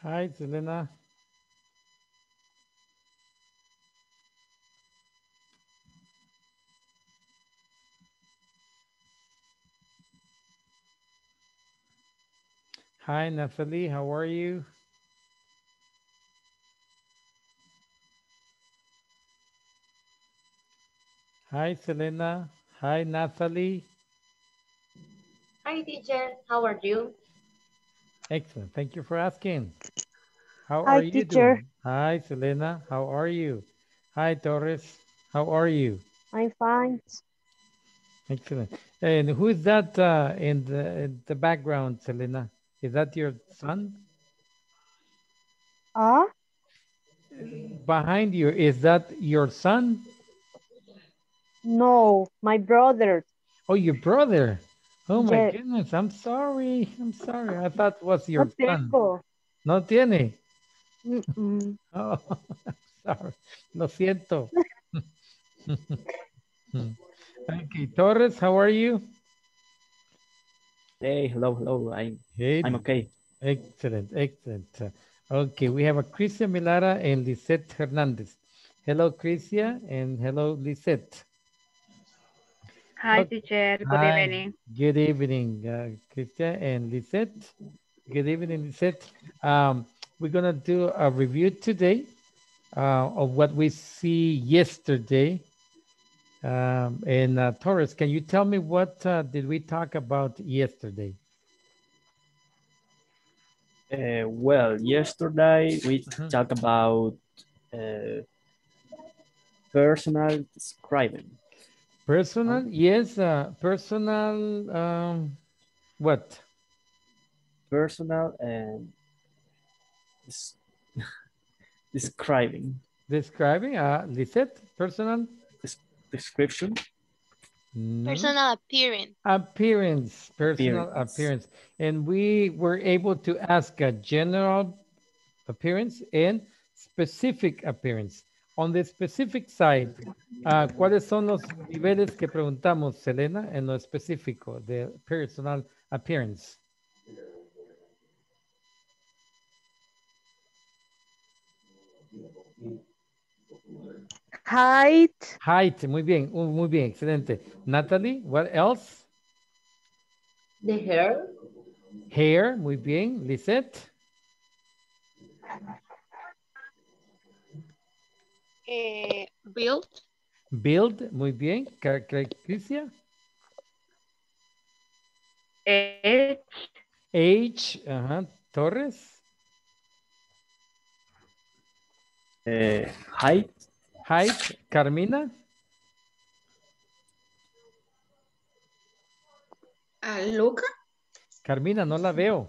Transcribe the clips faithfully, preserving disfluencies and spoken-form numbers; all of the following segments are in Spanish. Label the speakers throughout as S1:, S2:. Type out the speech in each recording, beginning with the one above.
S1: Hi, Selena. Hi, Nathalie. How are you? Hi, Selena. Hi, Nathalie.
S2: Hi, teacher. How are you?
S1: Excellent. Thank you for asking. How are
S3: Hi,
S1: you
S3: teacher.
S1: doing? Hi, Selena. How are you? Hi, Torres. How are you?
S3: I'm fine.
S1: Excellent. And who is that uh, in the in the background, Selena? Is that your son?
S3: Ah,
S1: Behind you, is that your son?
S3: no, my brother.
S1: Oh, your brother. Oh my
S3: Yes,
S1: goodness. I'm sorry. I'm sorry. I thought it was
S3: no
S1: your son.
S3: tengo.
S1: No tiene.
S3: Mm-mm.
S1: Oh, sorry. Lo siento. Okay, Torres, how are you?
S4: Hey, hello, hello. I'm
S1: Hey,
S4: I'm okay.
S1: excellent, excellent. Uh, Okay, we have a Crisia Milara and Lisette Hernandez. Hello, Crisia, and hello, Lisette.
S5: Hi,
S1: Okay,
S5: teacher. Good
S1: hi,
S5: evening.
S1: good evening, uh, Crisia and Lisette. Good evening, Lisette. Um, we're gonna do a review today uh, of what we see yesterday. Um, and uh, Torres, can you tell me what uh, did we talk about yesterday?
S4: Uh, well, yesterday we
S1: Mhm.
S4: talked about uh, personal describing. Oh,
S1: Personal, yes, uh, personal, um, what?
S4: personal and des- describing.
S1: Describing, uh, Lisette, personal?
S4: Des- description,
S1: No.
S2: Personal appearance.
S1: Appearance, personal
S4: appearance.
S1: appearance. And we were able to ask a general appearance and specific appearance. On the specific side, uh, ¿cuáles son los niveles que preguntamos, Selena, en lo específico de personal appearance?
S3: Height,
S1: Height, muy bien, uh, muy bien, excelente. Natalie, what else?
S2: The hair.
S1: Hair, muy bien. Lisette,
S2: Eh, build.
S1: build, muy bien. Ca- Ca- Crisia,
S5: Age,
S1: age, ajá. Torres,
S4: Uh, height,
S1: height. Carmina,
S2: Ah, Luca.
S1: Carmina, no la veo.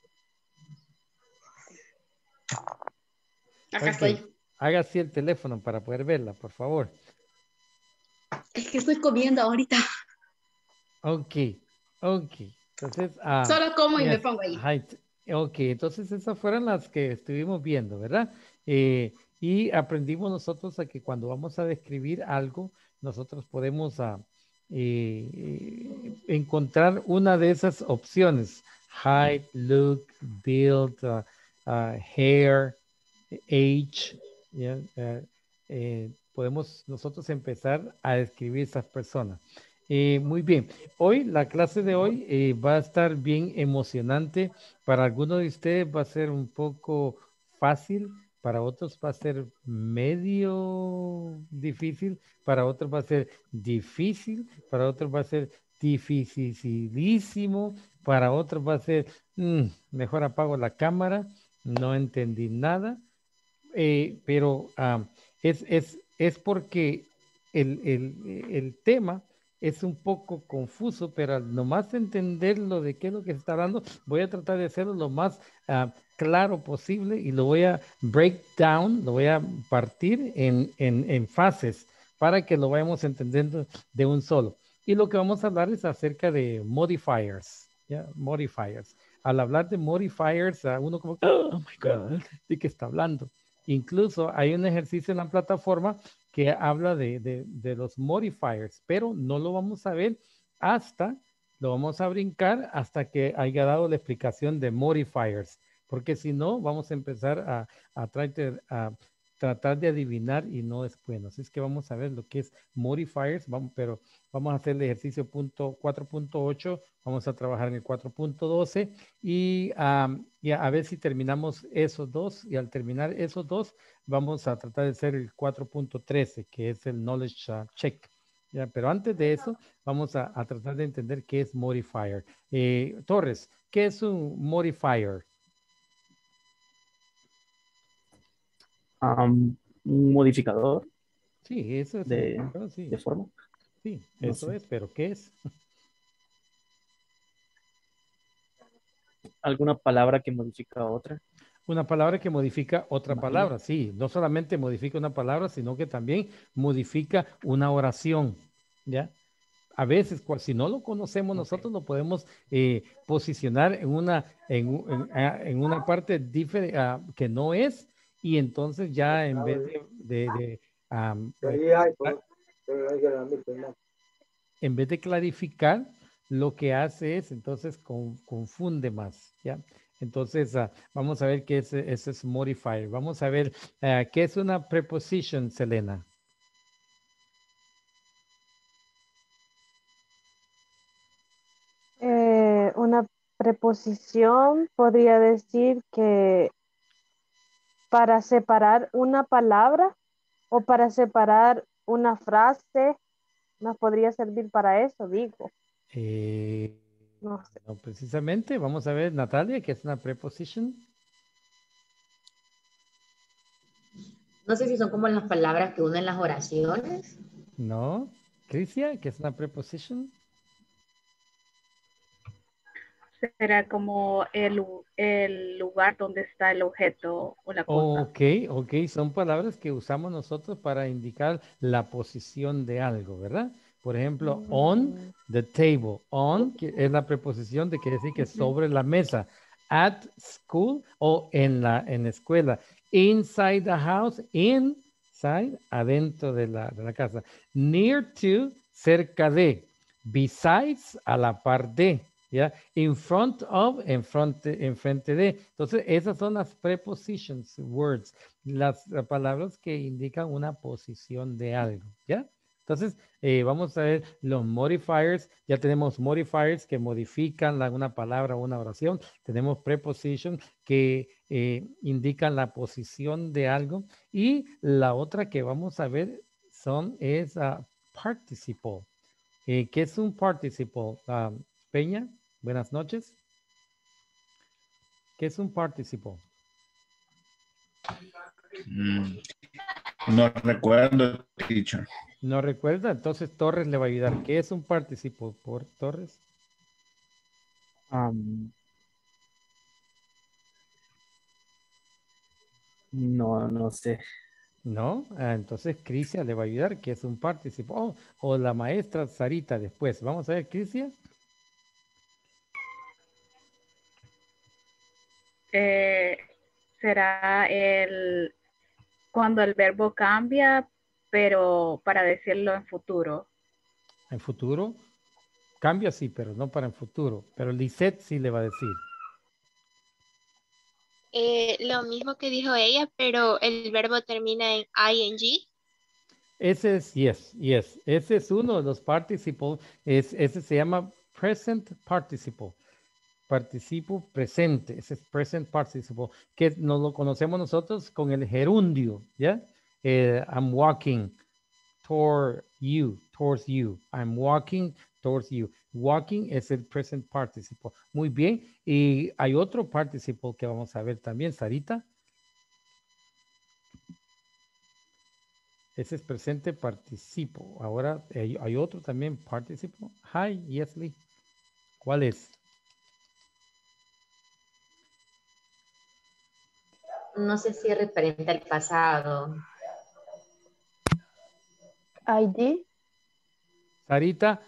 S2: Acá
S1: Ok,
S2: estoy.
S1: haga así el teléfono para poder verla, por favor.
S2: Es que estoy comiendo ahorita.
S1: Ok, ok. Entonces, ah,
S2: Solo como y me
S1: yes,
S2: pongo ahí.
S1: height. Ok, entonces esas fueron las que estuvimos viendo, ¿verdad? Eh, y aprendimos nosotros a que cuando vamos a describir algo, nosotros podemos ah, eh, eh, encontrar una de esas opciones. Height, look, build, ah, ah, hair, age. ¿Ya? Eh, eh, podemos nosotros empezar a describir esas personas. Eh, muy bien. Hoy, la clase de hoy eh, va a estar bien emocionante. Para algunos de ustedes va a ser un poco fácil, para otros va a ser medio difícil, para otros va a ser difícil, para otros va a ser dificilísimo, para otros va a ser, "Mm, mejor apago la cámara, no entendí nada", eh, pero ah, es, es, es porque el, el, el tema es un poco confuso, pero al nomás entender lo de qué es lo que se está hablando, voy a tratar de hacerlo lo más ah, claro posible y lo voy a break down, lo voy a partir en, en, en fases para que lo vayamos entendiendo de un solo. Y lo que vamos a hablar es acerca de modifiers, ¿ya? Modifiers. Al hablar de modifiers, a uno como, oh my God, ¿de qué está hablando? Incluso hay un ejercicio en la plataforma que habla de, de, de los modifiers, pero no lo vamos a ver hasta, lo vamos a brincar hasta que haya dado la explicación de modifiers. porque si no, vamos a empezar a, a, tratar, a tratar de adivinar y no es bueno. Así es que vamos a ver lo que es modifiers, vamos, pero vamos a hacer el ejercicio punto cuatro punto ocho, vamos a trabajar en el cuatro punto doce y, um, y a, a ver si terminamos esos dos, y al terminar esos dos, vamos a tratar de hacer el cuatro punto trece, que es el knowledge uh, check. Ya, pero antes de eso, vamos a, a tratar de entender qué es modifier. Eh, Torres, ¿qué es un modifier?
S4: Um, un modificador
S1: Sí, eso es.
S4: de,
S1: Un, sí,
S4: de forma.
S1: sí,
S4: No
S1: eso
S4: sé.
S1: es, pero ¿qué es?
S4: ¿Alguna palabra que modifica a otra?
S1: Una palabra que modifica otra
S4: Imagino.
S1: palabra, sí. No solamente modifica una palabra, sino que también modifica una oración, ¿ya? A veces, si no lo conocemos, okay, nosotros lo podemos eh, posicionar en una, en, en, en una parte diferente uh, que no es, y entonces ya en vez de, de, de um, en vez de clarificar, lo que hace es entonces con, confunde más, ¿ya? Entonces, uh, vamos a ver qué es, ese es modifier. Vamos a ver uh, qué es una preposition, Selena.
S3: Eh, una preposición podría decir que para separar una palabra o para separar una frase, nos podría servir para eso, digo.
S1: Eh,
S3: no sé.
S1: No, precisamente, vamos a ver, Natalia, ¿qué es una preposition?
S2: No sé si son como las palabras que unen las oraciones.
S1: No. Crisia, ¿qué es una preposition?
S5: Será como el, el lugar donde está el objeto o la cosa.
S1: Ok, ok, son palabras que usamos nosotros para indicar la posición de algo, ¿verdad? Por ejemplo,
S3: Mm.
S1: on the table. On que es la preposición de quiere decir que sobre la mesa. At school o en la en la escuela. Inside the house, inside, adentro de la, de la casa. Near to, cerca de. Besides, a la par de. ¿Ya? In front of, en frente, en frente de. Entonces, esas son las prepositions, words, las uh, palabras que indican una posición de algo, ¿ya? Entonces, eh, vamos a ver los modifiers. Ya tenemos modifiers que modifican la, una palabra o una oración. Tenemos prepositions que eh, indican la posición de algo. Y la otra que vamos a ver son, es uh, participle. Eh, ¿Qué es un participle? Uh, Peña, buenas noches. ¿Qué es un participle?
S6: Mm, no recuerdo, teacher.
S1: No recuerda, entonces Torres le va a ayudar. ¿Qué es un participle por Torres?
S4: Um, no, no sé.
S1: No, ah, entonces Crisia le va a ayudar. ¿Qué es un participle? Oh, o la maestra Sarita después. Vamos a ver, Crisia.
S5: Eh, será el cuando el verbo cambia, pero para decirlo en futuro.
S1: En futuro. Cambia sí, pero no para en futuro. Pero Lisette sí le va a decir.
S7: Eh, lo mismo que dijo ella, pero el verbo termina en ing.
S1: Ese es yes, yes. Ese es uno de los participles. Es, ese se llama present participle. Participo presente. Ese es present participle. Que nos lo conocemos nosotros con el gerundio. ¿Ya? Eh, I'm walking toward you. Towards you. I'm walking towards you. Walking es el present participle. Muy bien. Y hay otro participle que vamos a ver también, Sarita. Ese es presente participo. Ahora hay, hay otro también, participo. Hi, Yesley. ¿Cuál es?
S2: No sé si es referente al pasado.
S3: I D.
S1: Sarita.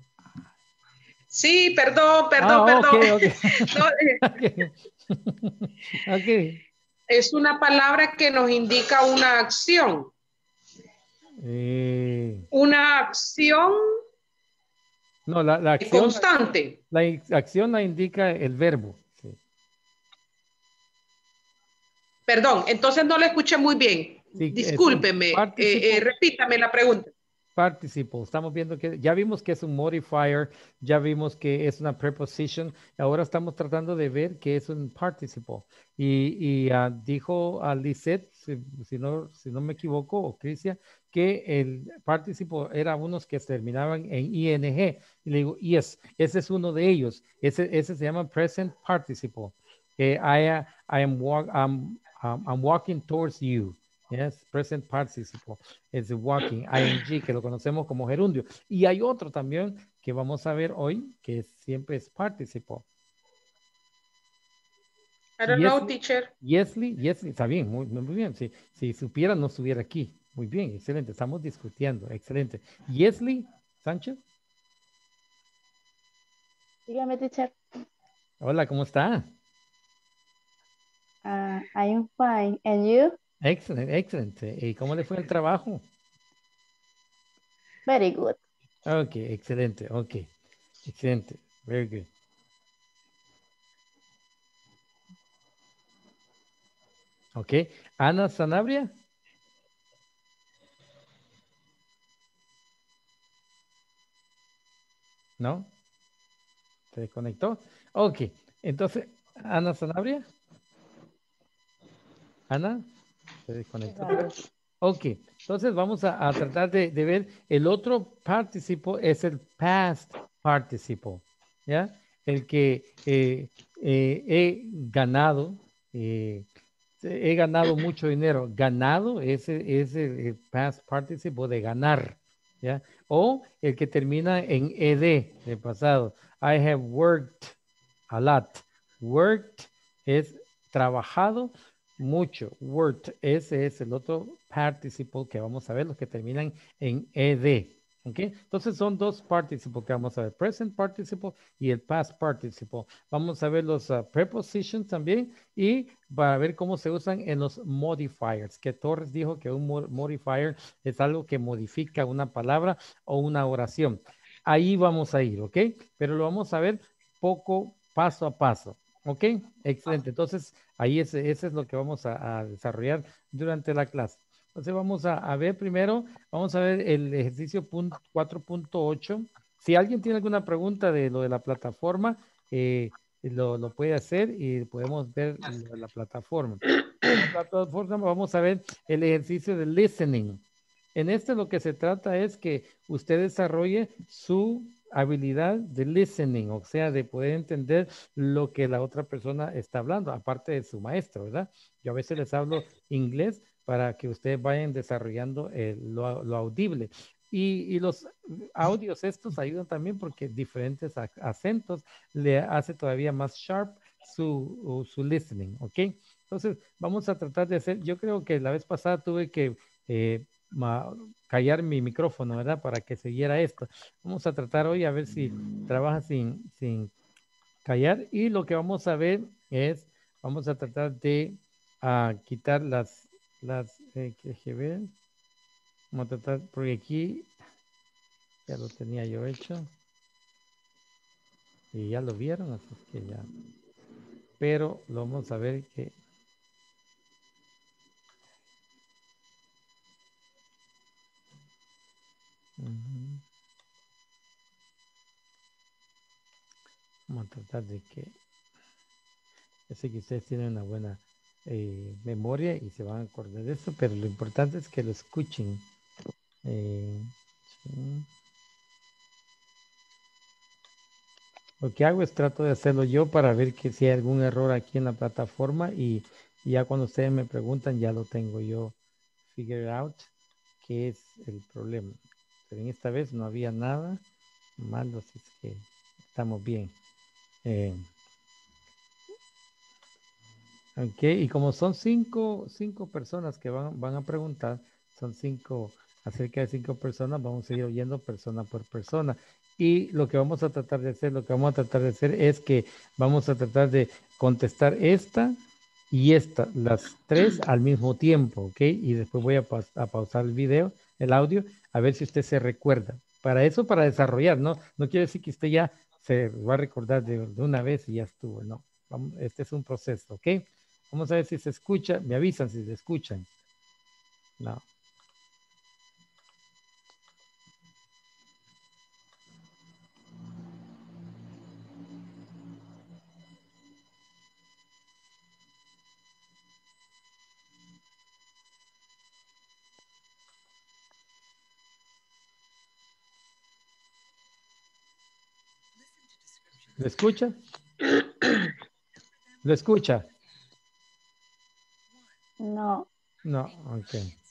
S8: Sí, perdón, perdón,
S1: Ah,
S8: perdón.
S1: ok, ok.
S8: No, eh,
S1: Okay. Ok.
S8: es una palabra que nos indica una acción.
S1: Eh,
S8: Una acción
S1: no, la, la acción.
S8: constante.
S1: La acción la indica el verbo. Sí.
S8: Perdón, entonces no le escuché muy bien.
S1: Sí,
S8: Discúlpeme,
S1: es un
S8: eh, eh, repítame la pregunta.
S1: Participle. Estamos viendo que ya vimos que es un modifier, ya vimos que es una preposition. Ahora estamos tratando de ver que es un participle. Y, y uh, dijo a Lisette, si, si, no, si no me equivoco, o Cristian, que el participle era unos que terminaban en ing. Y le digo, yes, ese es uno de ellos. Ese, ese se llama present participle. Eh, I, I am walk, I'm, I'm, I'm walking towards you. Yes, present participle. Es walking, ing, que lo conocemos como gerundio. Y hay otro también que vamos a ver hoy, que siempre es participle.
S8: I don't
S1: Yes,
S8: know, teacher.
S1: Yesly, Yesly, está bien, muy, muy bien. Si, si supiera, no estuviera aquí. Muy bien, excelente. Estamos discutiendo, excelente. Yesly Sánchez.
S9: Dígame, teacher.
S1: Hola, ¿cómo está?
S9: Uh, I am fine. And you?
S1: Excelente, excelente. ¿Y cómo le fue el trabajo?
S9: Very good.
S1: Ok, excelente, ok. Excelente, very good. Ok, Ana Sanabria. ¿No? ¿Se desconectó? Ok, entonces, Ana Sanabria. Ana, se desconectó. Ok, entonces vamos a, a tratar de, de ver el otro participle es el past participle, ¿ya? El que eh, eh, he ganado, eh, he ganado mucho dinero. Ganado ese es el, el past participle de ganar, ¿ya? O el que termina en ed, de pasado. I have worked a lot. Worked es trabajado mucho. Worked, ese es el otro participle que vamos a ver, los que terminan en ed. ¿Ok? Entonces son dos participles que vamos a ver, present participle y el past participle. Vamos a ver los uh, prepositions también y para ver cómo se usan en los modifiers, que Torres dijo que un modifier es algo que modifica una palabra o una oración. Ahí vamos a ir, ¿ok? Pero lo vamos a ver poco, paso a paso, ¿ok? Excelente, entonces ahí ese, ese es lo que vamos a, a desarrollar durante la clase. Entonces vamos a, a ver primero, vamos a ver el ejercicio cuatro punto ocho. Si alguien tiene alguna pregunta de lo de la plataforma, eh, lo, lo puede hacer y podemos ver lo de la plataforma. En la plataforma vamos a ver el ejercicio de listening. En este lo que se trata es que usted desarrolle su habilidad de listening, o sea, de poder entender lo que la otra persona está hablando, aparte de su maestro, ¿verdad? Yo a veces les hablo inglés para que ustedes vayan desarrollando el, lo, lo audible. Y, y los audios estos ayudan también porque diferentes acentos le hace todavía más sharp su, su listening, ¿ok? Entonces, vamos a tratar de hacer, yo creo que la vez pasada tuve que eh, ma, callar mi micrófono, ¿verdad? Para que siguiera esto. Vamos a tratar hoy a ver si trabaja sin, sin callar y lo que vamos a ver es, vamos a tratar de uh, quitar las las eh, que ver. Vamos a tratar, porque aquí ya lo tenía yo hecho y ya lo vieron, así que ya, pero lo vamos a ver que uh-huh. Vamos a tratar de que yo sé que ustedes tienen una buena eh, memoria y se van a acordar de eso, pero lo importante es que lo escuchen. Eh, sí. Lo que hago es trato de hacerlo yo para ver que si hay algún error aquí en la plataforma y, y ya cuando ustedes me preguntan ya lo tengo yo figure out qué es el problema. Pero en esta vez no había nada malo, así es que estamos bien. Eh, ok, y como son cinco, cinco personas que van, van a preguntar, son cinco, acerca de cinco personas, vamos a ir oyendo persona por persona. Y lo que vamos a tratar de hacer, lo que vamos a tratar de hacer es que vamos a tratar de contestar esta y esta, las tres al mismo tiempo, ¿ok? Y después voy a, pa a pausar el video, el audio, a ver si usted se recuerda. Para eso, para desarrollar, ¿no? No quiere decir que usted ya se va a recordar de, de una vez y ya estuvo, no. Vamos, este es un proceso, ¿ok? Vamos a ver si se escucha. Me avisan si se escuchan. No. ¿Lo escucha? ¿Lo escucha?
S9: No.
S1: No, ok.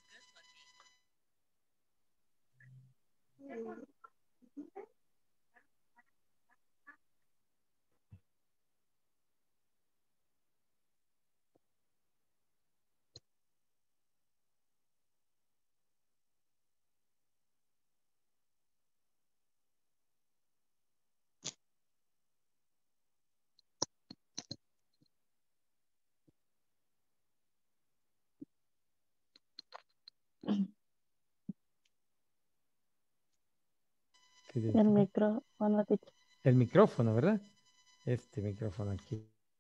S9: El micrófono, teacher.
S1: El micrófono, ¿verdad? Este micrófono aquí.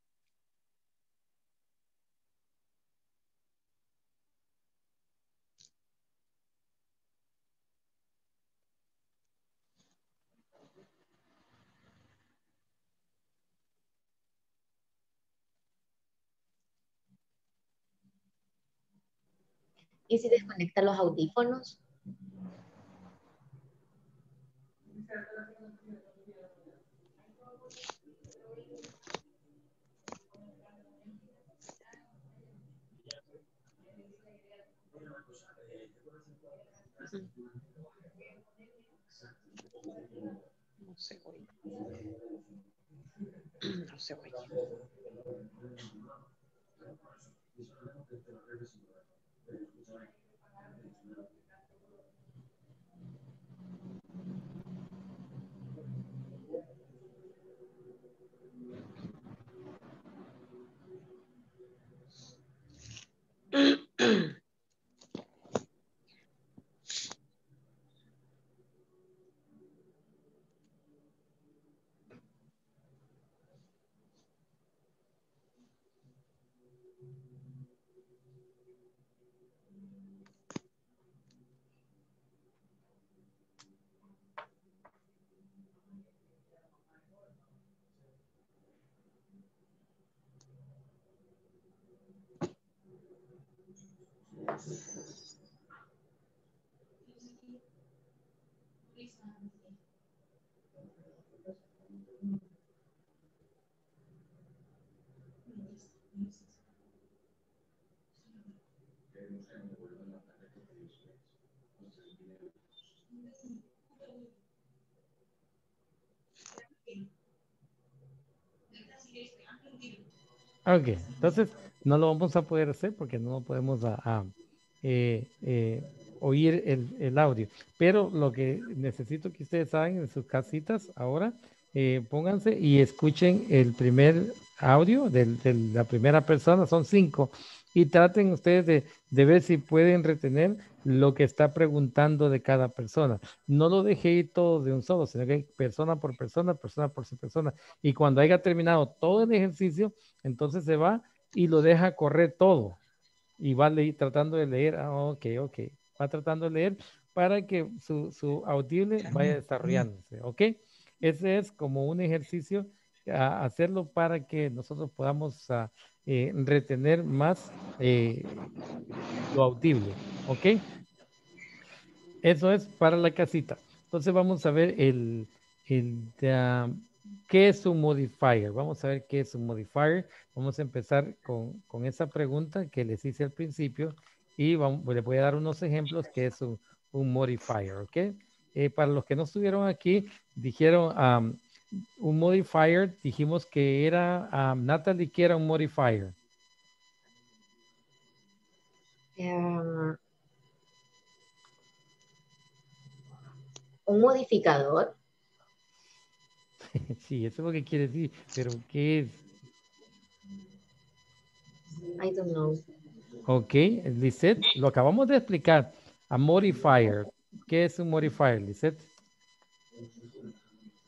S2: ¿Y si desconecta los audífonos?
S8: No se oye. No se oye.
S1: Ok, entonces no lo vamos a poder hacer porque no podemos a, a, eh, eh, oír el, el audio. Pero lo que necesito que ustedes hagan en sus casitas ahora, eh, pónganse y escuchen el primer audio del- de la primera persona, son cinco, y traten ustedes de, de ver si pueden retener lo que está preguntando de cada persona. No lo dejé ir todo de un solo, sino que persona por persona, persona por persona. Y cuando haya terminado todo el ejercicio, entonces se va y lo deja correr todo y va le- tratando de leer, ah, ok, ok, va tratando de leer para que su, su audible vaya desarrollándose, ok. Ese es como un ejercicio a hacerlo para que nosotros podamos ah, eh, retener más eh, lo audible, ok. Eso es para la casita. Entonces vamos a ver el, el ah, qué es un modifier. Vamos a ver qué es un modifier. Vamos a empezar con, con esa pregunta que les hice al principio y vamos, les voy a dar unos ejemplos que es un, un modifier, ¿ok? Eh, para los que no estuvieron aquí, dijeron um, un modifier, dijimos que era, um, Natalie, que era un modifier.
S2: Um, un modificador.
S1: Sí, eso es lo que quiere decir, pero ¿qué es?
S2: I don't know.
S1: Ok, Lisette, lo acabamos de explicar. A modifier. ¿Qué es un modifier, Lisette?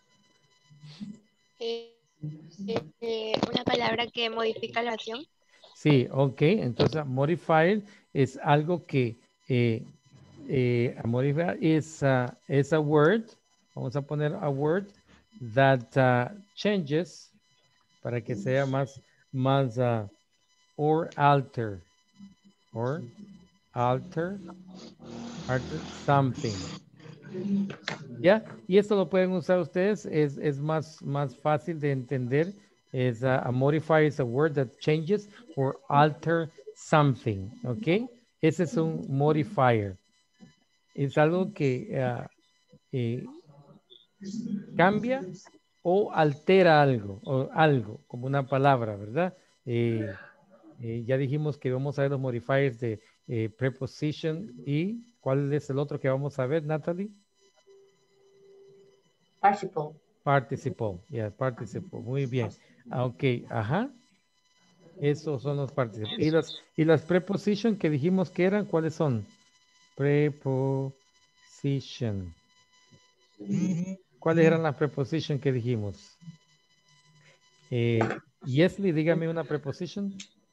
S7: Eh, eh, eh, una palabra que modifica la oración.
S1: Sí, ok. Entonces, modifier es algo que eh, eh, a modifier is a, is a word. Vamos a poner a word that uh, changes para que sea más, más uh, or alter or alter, alter something. ¿Ya? Y esto lo pueden usar ustedes, es, es más, más fácil de entender. Es uh, a modifier is a word that changes or alter something, ¿ok? Ese es un modifier. Es algo que uh, eh, cambia o altera algo, o algo, como una palabra, ¿verdad? Eh, eh, ya dijimos que vamos a ver los modifiers de eh, preposition y ¿cuál es el otro que vamos a ver, Natalie?
S2: Participle.
S1: Participle, yeah, participle, muy bien. Ah, ok, ajá. Esos son los participles. ¿Y las, y las preposition que dijimos que eran, cuáles son? Preposition. ¿Cuáles eran las preposition que dijimos? Eh, Yesli, dígame una preposition.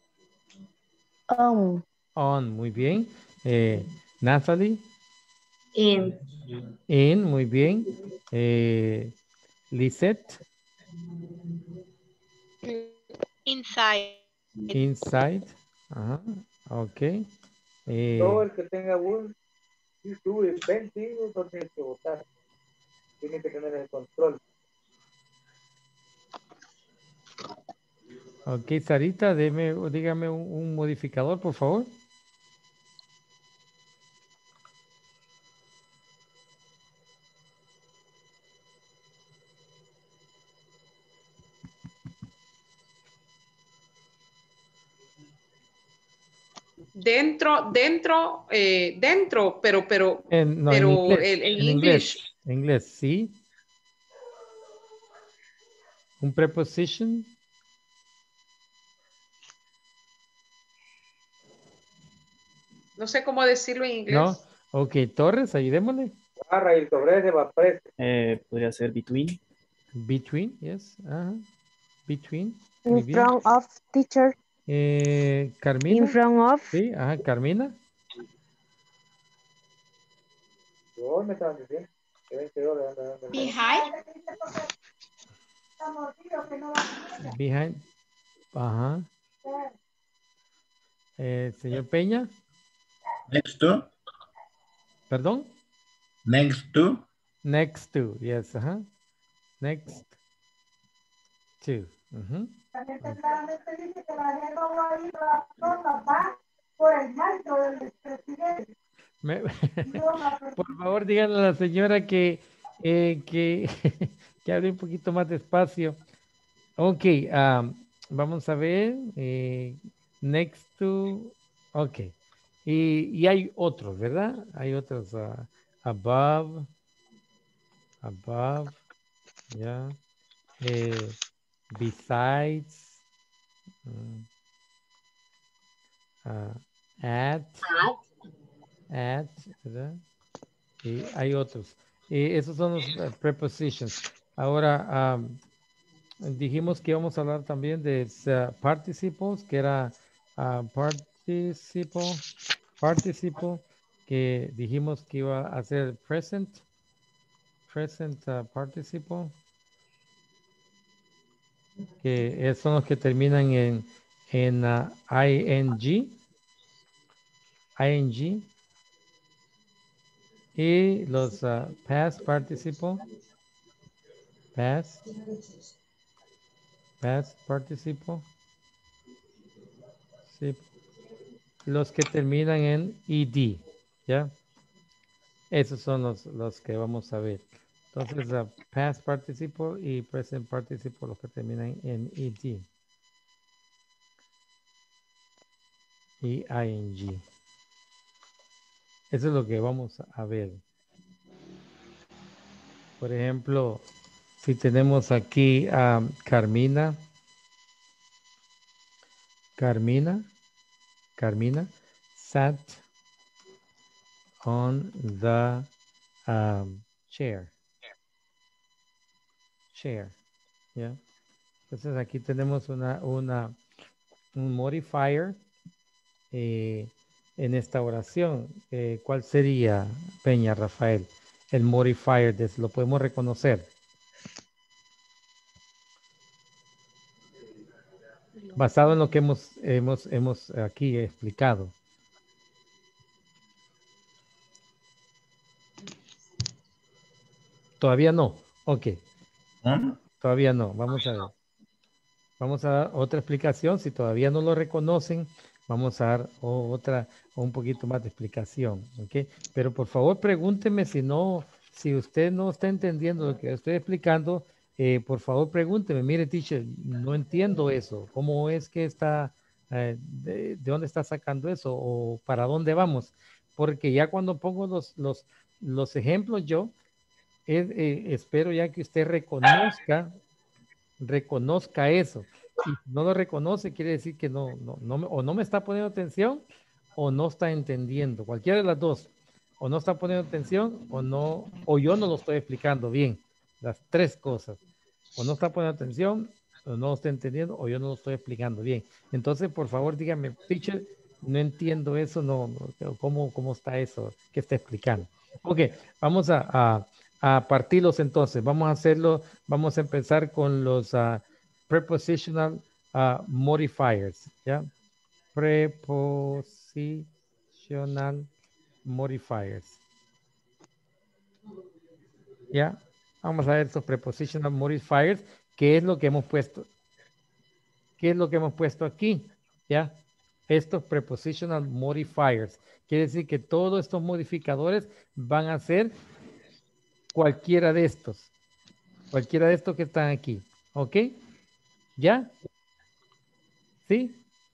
S9: Um,
S1: On, muy bien. Eh, Natalie.
S2: In.
S1: In, muy bien. Eh, Lisette.
S7: Inside.
S1: Inside. Ajá. Ok. Eh,
S10: Todo el que tenga un YouTube veinte no tiene que votar. Tiene que tener el control.
S1: ok, Sarita, deme, dígame un, un modificador, por favor.
S8: Dentro, dentro, eh, dentro, pero, pero,
S1: En, no, en
S8: pero
S1: inglés.
S8: el, en
S1: En
S8: English.
S1: inglés. En inglés, sí. Un preposition.
S8: No sé cómo decirlo en inglés.
S1: No. Ok, Torres, ayudémosle.
S10: Agarra y sobre ese va preso.
S4: Eh, podría ser between.
S1: Between, yes. Ajá. Between. Muy
S3: In
S1: bien.
S3: front of teacher.
S1: Eh,
S3: In
S1: Carmina.
S3: front of.
S1: Sí, ajá, Carmina.
S10: Yo me estaban diciendo que veinte dólares. anda, anda, anda.
S7: Behind.
S1: Behind. Ajá. Eh, señor Peña.
S6: Next to.
S1: Perdón.
S6: Next to.
S1: Next to. Yes, ajá. Next to. Ujú. Me- por favor, díganle a la señora que, eh, que, que hable un poquito más despacio. Ok, um, vamos a ver. eh, next to. Ok. Y, y hay otros, ¿verdad? Hay otros. ah, above. Above. Ya. eh, besides. mm, ah, at.
S2: At.
S1: At, ¿verdad? Y hay otros. Y esos son los eh, prepositions. Ahora, am, dijimos que íbamos a hablar también de uh, participles, que era uh, participle, participle, que dijimos que iba a ser present, present uh, participle, que es- son los que terminan en, en uh, ing, ing, y los uh, past participle, past, past participle, sí, los que terminan en ed, ¿ya? Esos son los, los que vamos a ver. Entonces, uh, past participle y present participle, los que terminan en ed y ing. Eso es lo que vamos a ver. Por ejemplo, si tenemos aquí a Carmina, Carmina, Carmina, sat on the um, chair. Chair. ¿Ya? Entonces aquí tenemos una, una un modifier eh, en esta oración. Eh, ¿Cuál sería, Peña, Rafael? El modifier, de, lo podemos reconocer. Basado en lo que hemos, hemos, hemos aquí explicado. Todavía no. Ok.
S6: ¿No?
S1: Todavía no. Vamos a ver. Vamos a dar otra explicación. Si todavía no lo reconocen, vamos a dar otra o un poquito más de explicación. ¿Ok? Pero por favor pregúnteme si no, si usted no está entendiendo lo que estoy explicando, eh, por favor pregúnteme. Mire, teacher, no entiendo eso. ¿Cómo es que está, eh, de, de dónde está sacando eso o para dónde vamos? Porque ya cuando pongo los, los, los ejemplos yo, es, eh, espero ya que usted reconozca reconozca eso. Y si no lo reconoce, quiere decir que no, no, no, me- o no me está poniendo atención o no está entendiendo. Cualquiera de las dos. O no está poniendo atención o no, o yo no lo estoy explicando bien. Las tres cosas. O no está poniendo atención, o no lo está entendiendo, o yo no lo estoy explicando bien. Entonces, por favor, dígame, teacher, no entiendo eso, no, no, ¿cómo, cómo está eso que está explicando? Ok, vamos a, a, a partirlos entonces. Vamos a hacerlo. Vamos a empezar con los uh, prepositional uh, modifiers, ¿ya? Prepositional modifiers. ¿Ya? Vamos a ver estos prepositional modifiers. ¿Qué es lo que hemos puesto? ¿Qué es lo que hemos puesto aquí? ¿Ya? Estos prepositional modifiers. Quiere decir que todos estos modificadores van a ser cualquiera de estos. Cualquiera de estos que están aquí. ¿Ok? ¿Ya? ¿Sí?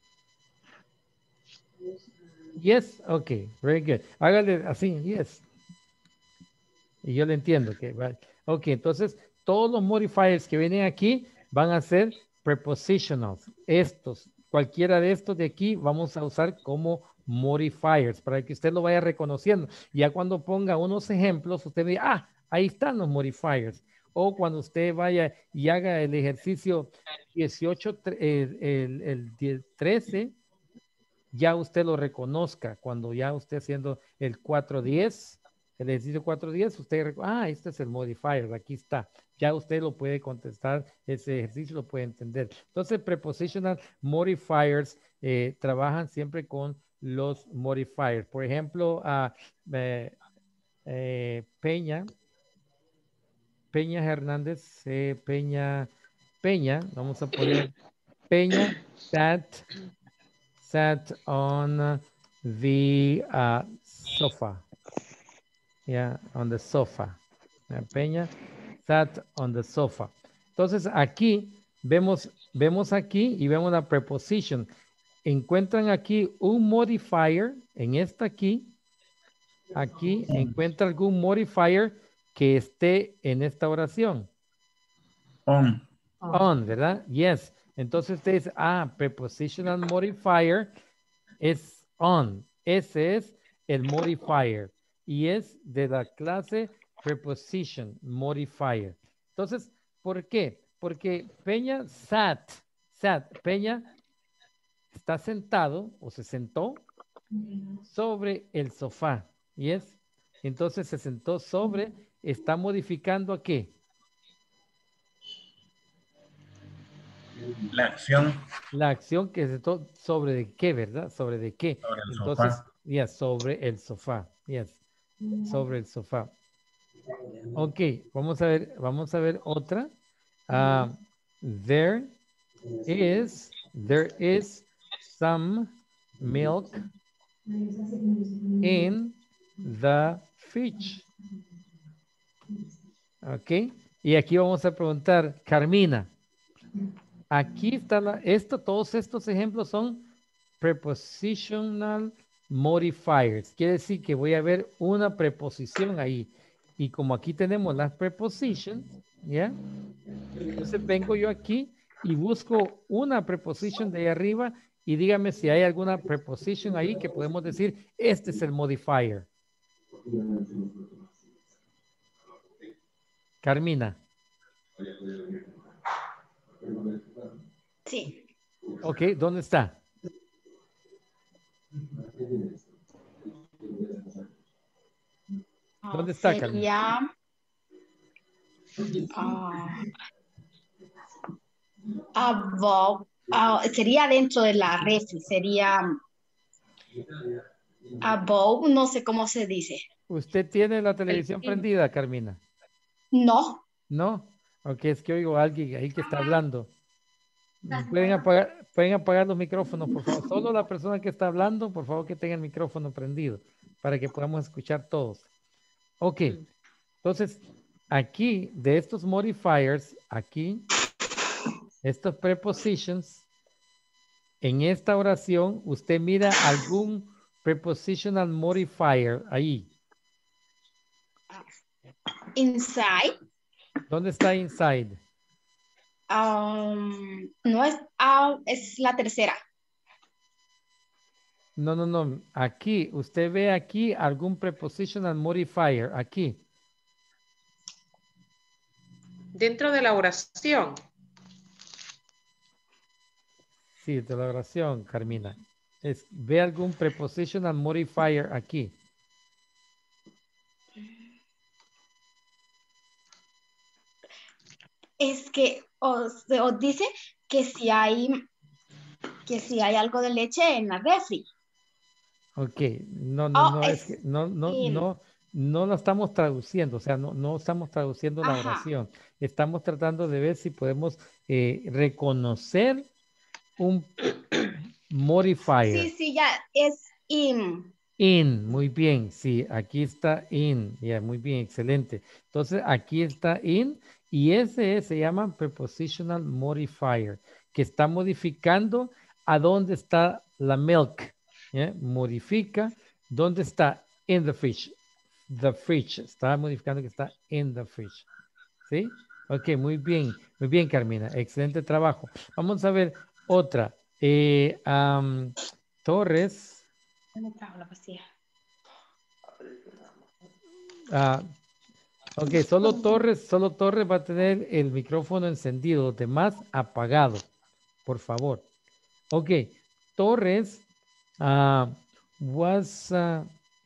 S1: Yes, ok, very good. Hágale así, yes. Y yo le entiendo que va. Ok, entonces todos los modifiers que vienen aquí van a ser prepositionals. Estos, cualquiera de estos de aquí vamos a usar como modifiers para que usted lo vaya reconociendo. Ya cuando ponga unos ejemplos, usted diga, ah, ahí están los modifiers. O cuando usted vaya y haga el ejercicio dieciocho, el, el, el, el trece, ya usted lo reconozca. Cuando ya usted haciendo el cuatro diez, el ejercicio cuatro diez, usted, ah, este es el modifier, aquí está. Ya usted lo puede contestar, ese ejercicio lo puede entender. Entonces, prepositional modifiers eh, trabajan siempre con los modifiers. Por ejemplo, uh, eh, eh, Peña, Peña Hernández, eh, Peña, Peña, vamos a poner Peña, that sat on the uh, sofa. Yeah, on the sofa. Uh, Peña sat on the sofa. Entonces aquí vemos, vemos aquí y vemos la preposition. Encuentran aquí un modifier en esta aquí. Aquí encuentra algún modifier que esté en esta oración.
S6: On.
S1: On, ¿verdad? Yes. Entonces usted dice, ah, prepositional modifier es on. Ese es el modifier. Y es de la clase preposition modifier. Entonces, ¿por qué? Porque Peña sat, sat, Peña está sentado o se sentó sobre el sofá. Yes. Entonces se sentó sobre, está modificando ¿a qué?
S6: La acción.
S1: La acción que se sentó sobre de qué, ¿verdad? Sobre de qué.
S6: Sobre el
S1: Entonces,
S6: sofá.
S1: yes, sobre el sofá. Yes. Sobre el sofá. Ok, vamos a ver, vamos a ver otra. Uh, there is, there is some milk in the fridge. Ok, y aquí vamos a preguntar, Carmina, aquí está la, esto, todos estos ejemplos son prepositional modifiers. Quiere decir que voy a ver una preposición ahí. Y como aquí tenemos las prepositions, ¿ya? Entonces vengo yo aquí y busco una preposición de ahí arriba y dígame si hay alguna preposición ahí que podemos decir, este es el modifier. Carmina.
S2: Sí.
S1: Ok, ¿dónde está?
S11: Ah,
S1: ¿Dónde está, Carmen?
S11: sería ah, above, ah, sería dentro de la refri, sería above, no sé cómo se dice.
S1: ¿Usted tiene la
S11: El-
S1: televisión prendida, Carmina?
S11: no,
S1: ¿No? Ok, es que oigo a alguien ahí que está hablando. ¿Pueden apagar, pueden apagar los micrófonos, por favor? Solo la persona que está hablando, por favor, que tenga el micrófono prendido para que podamos escuchar todos. Ok, entonces, aquí, de estos modifiers, aquí, estos prepositions, en esta oración, usted mira algún prepositional modifier ahí.
S11: inside,
S1: ¿Dónde está inside?
S11: um, no es, ah, es la tercera.
S1: No, no, no. Aquí, usted ve aquí algún prepositional modifier, aquí.
S8: Dentro de la oración.
S1: Sí, de la oración, Carmina. Es, ve algún prepositional modifier aquí.
S11: Es que os, os dice que si hay que si hay algo de leche en la refri.
S1: Ok, no, no,
S11: Oh,
S1: no, es que
S11: es
S1: no, no,
S11: in.
S1: no, no la estamos traduciendo, o sea, no, no estamos traduciendo la
S11: Ajá.
S1: oración. Estamos tratando de ver si podemos eh, reconocer un modifier.
S11: Sí, sí, ya es in.
S1: In, muy bien, sí, aquí está in, ya, muy bien, excelente. Entonces, aquí está in y ese se llama prepositional modifier, que está modificando a dónde está la milk, ¿ya? Modifica dónde está in the fridge, the fridge, está modificando que está in the fridge, ¿sí? Ok, muy bien, muy bien, Carmina, excelente trabajo. Vamos a ver otra. Eh, um, Torres.
S11: No me trajo la pastilla.
S1: Ah, ok, solo Torres, solo Torres va a tener el micrófono encendido, los demás apagado, por favor. Ok, Torres uh, was uh,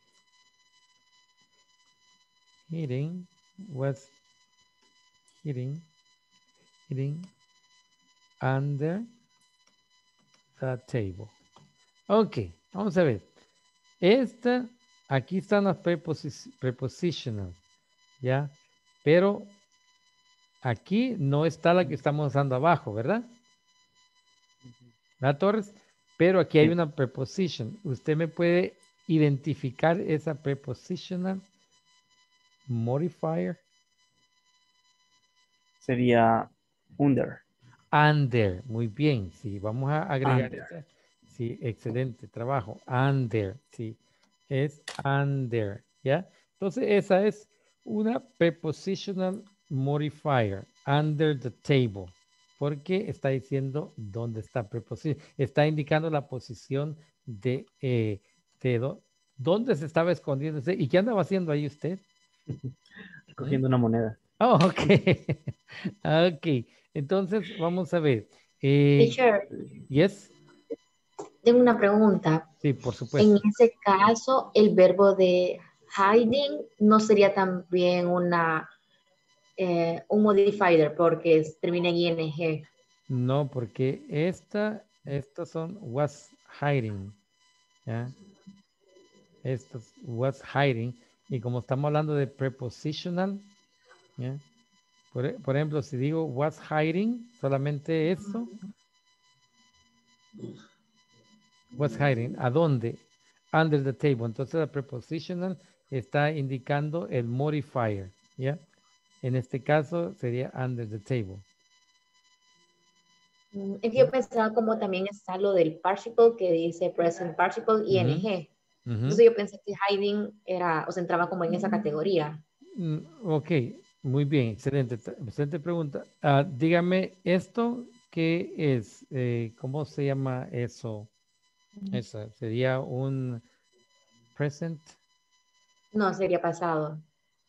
S1: hitting, was hitting, hitting under the table. Ok, vamos a ver. Esta, aquí están las preposi- prepositional, ¿ya? Pero aquí no está la que estamos usando abajo, ¿verdad? ¿Verdad, Torres? Pero aquí hay
S4: Sí.
S1: una preposition. ¿Usted me puede identificar esa prepositional modifier?
S4: Sería under.
S1: Under. Muy bien. Sí, vamos a agregar
S4: Under.
S1: esta. Sí, excelente trabajo. Under. Sí, es under. ¿Ya? Entonces, esa es una prepositional modifier. Under the table. Porque está diciendo dónde está preposición. Está indicando la posición de, eh, de do- dónde se estaba escondiendo usted. ¿Y qué andaba haciendo ahí usted?
S4: Cogiendo una moneda.
S1: Oh, ok. Ok. Entonces, vamos a ver. Eh,
S2: Teacher,
S1: yes.
S2: tengo una pregunta.
S1: Sí, por
S2: En
S1: supuesto.
S2: ese caso, el verbo de hiding no sería también una, eh, un modifier porque es- termina en ing.
S1: No, porque esta, estas son was hiding. ¿Ya? Estas was hiding. Y como estamos hablando de prepositional, ¿ya? Por, e- por ejemplo, si digo was hiding, solamente eso. Was hiding. ¿A dónde? Under the table. Entonces la prepositional está indicando el modifier. ¿Ya? En este caso sería under the table.
S2: Mm, Es que yo pensaba como también está lo del participle que dice present participle ing.
S1: Ujú, ujú.
S2: Entonces yo pensé que hiding era, o se entraba como en esa categoría.
S1: Mm, ok, muy bien, excelente, t- excelente pregunta. Ah, dígame, ¿esto qué es? Eh, ¿cómo se llama eso? Esa sería un present
S2: No, sería pasado.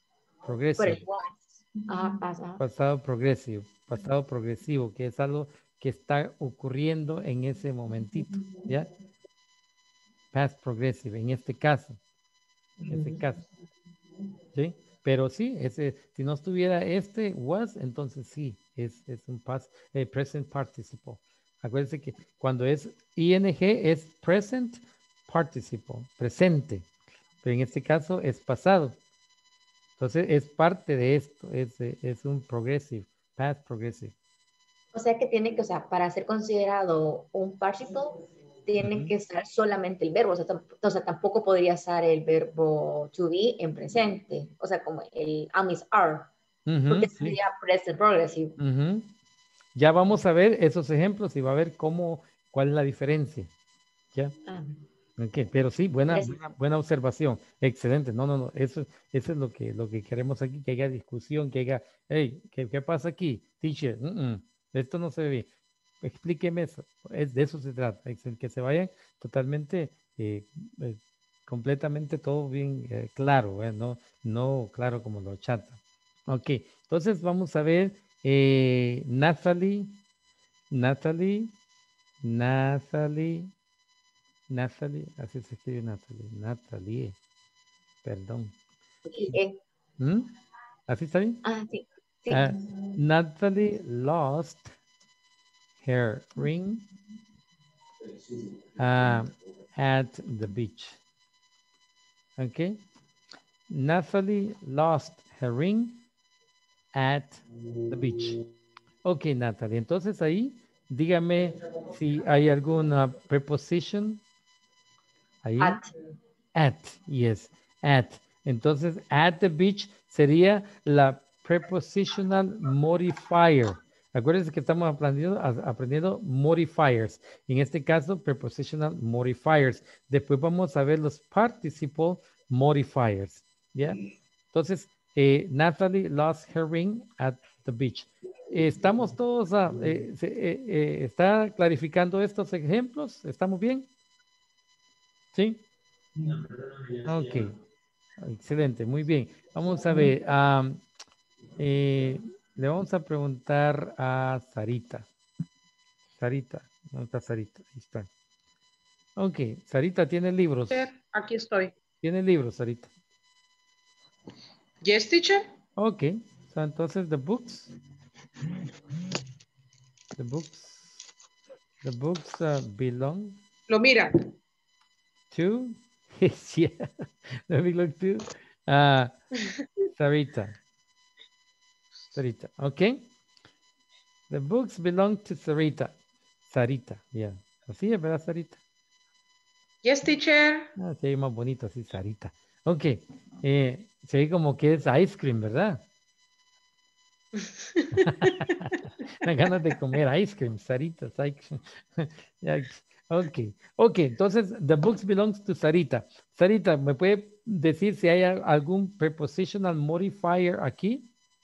S2: Por
S1: progressive,
S2: el was. Ajá, pasa.
S1: pasado progresivo, pasado progresivo, que es algo que está ocurriendo en ese momentito, ¿ya? Past progressive, en este caso, en este caso, ¿sí? Pero sí, ese, si no estuviera este was, entonces sí, es, es un past, eh, present participle. Acuérdense que cuando es ing es present participle, presente, pero en este caso es pasado. Entonces es parte de esto, es, es un progressive, past progressive.
S2: O sea que tiene que, o sea, para ser considerado un participle, tiene
S1: Ujú.
S2: que estar solamente el verbo. O sea, tam- o sea, tampoco podría estar el verbo to be en presente. O sea, como el am is are, porque
S1: Ujú, sí.
S2: sería present progressive.
S1: Ujú. Ya vamos a ver esos ejemplos y va a ver cómo, cuál es la diferencia. ¿Ya?
S2: Ah,
S1: Ok, pero sí, buena,
S2: gracias.
S1: buena, buena observación. Excelente. No, no, no. Eso, eso es lo que, lo que queremos aquí, que haya discusión, que haya, hey, ¿qué, qué pasa aquí? Teacher, mm, mm, esto no se ve bien. Explíqueme eso. Es, de eso se trata. Es el que se vayan totalmente, eh, eh, completamente todo bien eh, claro, eh, no, no claro como lo chata. Ok, entonces vamos a ver eh, Natalie, Natalie, Natalie. Natalie, así se escribe Natalie, Natalie, perdón.
S2: Y, eh,
S1: ¿Mm? ¿Así está bien?
S2: ah, sí, sí.
S1: Uh, Natalie lost her ring uh, at the beach. Okay. Natalie lost her ring at the beach. Ok, Natalie. Entonces ahí, dígame si hay alguna preposition. Ahí.
S2: At.
S1: At, yes, at. Entonces, at the beach sería la prepositional modifier. Acuérdense que estamos aprendiendo, aprendiendo modifiers. En este caso, prepositional modifiers. Después vamos a ver los participle modifiers. ¿Ya? Entonces, eh, Natalie lost her ring at the beach. Eh, ¿Estamos todos, a, eh, se, eh, eh, está clarificando estos ejemplos? ¿Estamos bien? ¿Sí? Ok, excelente, muy bien. Vamos a ver, um, eh, le vamos a preguntar a Sarita. Sarita, ¿dónde está Sarita? Ahí está. Ok, Sarita, ¿tiene libros?
S8: Aquí estoy.
S1: ¿Tiene libros, Sarita?
S8: Yes, teacher.
S1: Ok, so, entonces, the books. The books. The books uh, belong.
S8: Lo mira.
S1: To. Yeah, let me look to. Uh, Sarita. Sarita, ok. The books belong to Sarita. Sarita, yeah. Así es, ¿verdad, Sarita?
S8: Yes, teacher.
S1: Ah, se ve más bonito así, Sarita. Ok. Eh, se ve como que es ice cream, ¿verdad? Dan ganas de comer ice cream, Sarita. Ok. Ok, entonces, the books belongs to Sarita. Sarita, ¿me puede decir si hay algún prepositional modifier aquí?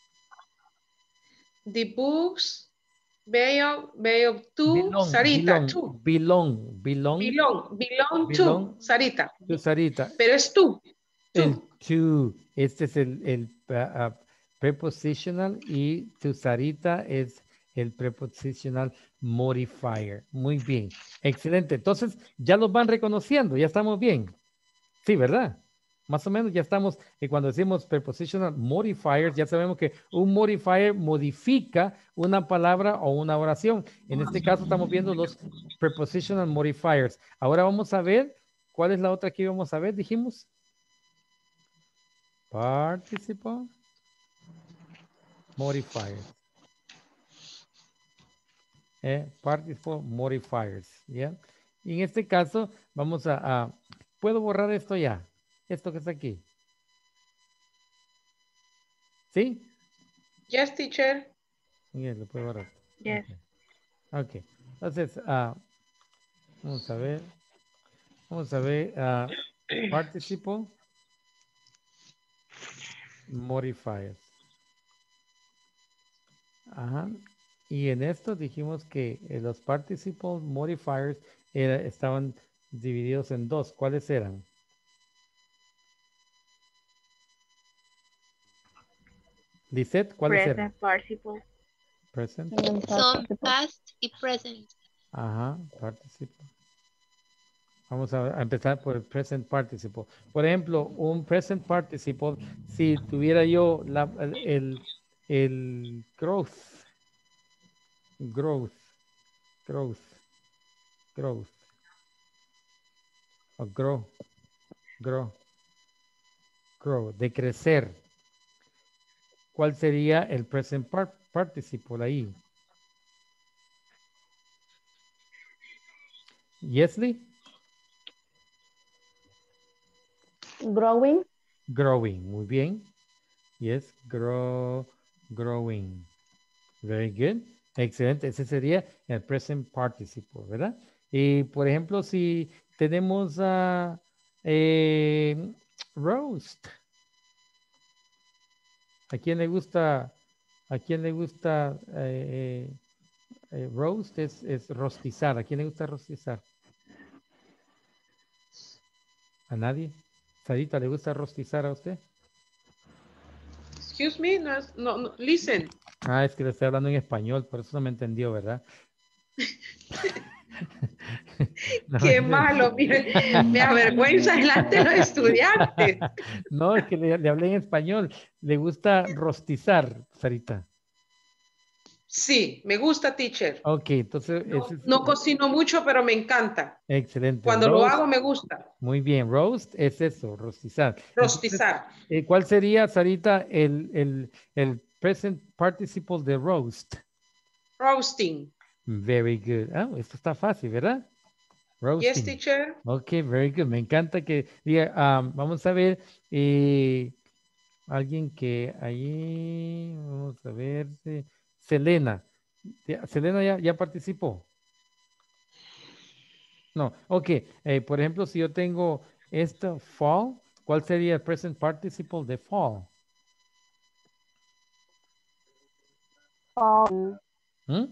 S8: The books belong, belong to
S1: Belong,
S8: Sarita.
S1: belong,
S8: To.
S1: belong, belong,
S8: Belong, belong
S1: belong
S8: to Sarita.
S1: to Sarita.
S8: Pero es tú.
S1: El
S8: Tú.
S1: to, este es el, el uh, uh, prepositional y to Sarita es el prepositional modifier. Muy bien, excelente. Entonces, ya los van reconociendo, ya estamos bien. Sí, ¿verdad? Más o menos ya estamos, y cuando decimos prepositional modifiers, ya sabemos que un modifier modifica una palabra o una oración. En este caso estamos viendo los prepositional modifiers. Ahora vamos a ver, ¿cuál es la otra que íbamos a ver? Dijimos. Participle modifiers. Eh, participle modifiers. ¿Ya? Y en este caso vamos a, a... ¿Puedo borrar esto ya? Esto que está aquí. ¿Sí?
S8: Yes, teacher.
S1: Bien, lo puedo borrar.
S5: Yes.
S1: Ok. Ok. Entonces, uh, vamos a ver. Vamos a ver. Uh, participle modifiers. Ajá. Y en esto dijimos que eh, los participle modifiers era, estaban divididos en dos. ¿Cuáles eran? Lisette, ¿cuáles eran?
S5: Present participle.
S1: Present.
S9: En el
S7: Son
S9: participle.
S7: past y present.
S1: Ajá, participle. Vamos a, a empezar por el present participle. Por ejemplo, un present participle, si tuviera yo la, el, el, el growth, growth, growth, growth, o grow, grow, grow, de crecer. ¿Cuál sería el present par- participle ahí? Yesley,
S3: Growing.
S1: growing, muy bien. Yes, grow, growing. Very good. Excelente. Ese sería el present participle, ¿verdad? Y por ejemplo, si tenemos a eh, roast. ¿A quién le gusta? ¿A quién le gusta eh, eh, roast? Es, es rostizar. ¿A quién le gusta rostizar? ¿A nadie? Sarita, ¿le gusta rostizar a usted?
S8: Excuse me, no, es- no, no, listen.
S1: Ah, es que le estoy hablando en español, por eso no me entendió, ¿verdad? No me
S8: Qué
S1: entendió.
S8: malo, mire, me avergüenza delante de los estudiantes.
S1: No, es que le, le hablé en español. ¿Le gusta rostizar, Sarita?
S8: Sí, me gusta, teacher.
S1: Ok, entonces
S8: No,
S1: ese es
S8: no cocino mucho, pero me encanta.
S1: excelente.
S8: Cuando lo
S1: Roast,
S8: hago me gusta.
S1: muy bien. Roast es eso, rostizar. Entonces,
S8: Rostizar.
S1: eh, ¿cuál sería, Sarita, el, el, el present participle de roast?
S8: Roasting.
S1: Very good. Ah, esto está fácil, ¿verdad? Roasting.
S8: Yes, teacher.
S1: Ok, very good. Me encanta que diga, ah, vamos a ver, eh, alguien que ahí, vamos a ver, eh, Selena. Ya- Selena ya, ya participó. No, ok. eh, por ejemplo, si yo tengo esto, fall, ¿cuál sería el present participle de fall?
S3: Fall.
S1: ¿Mm?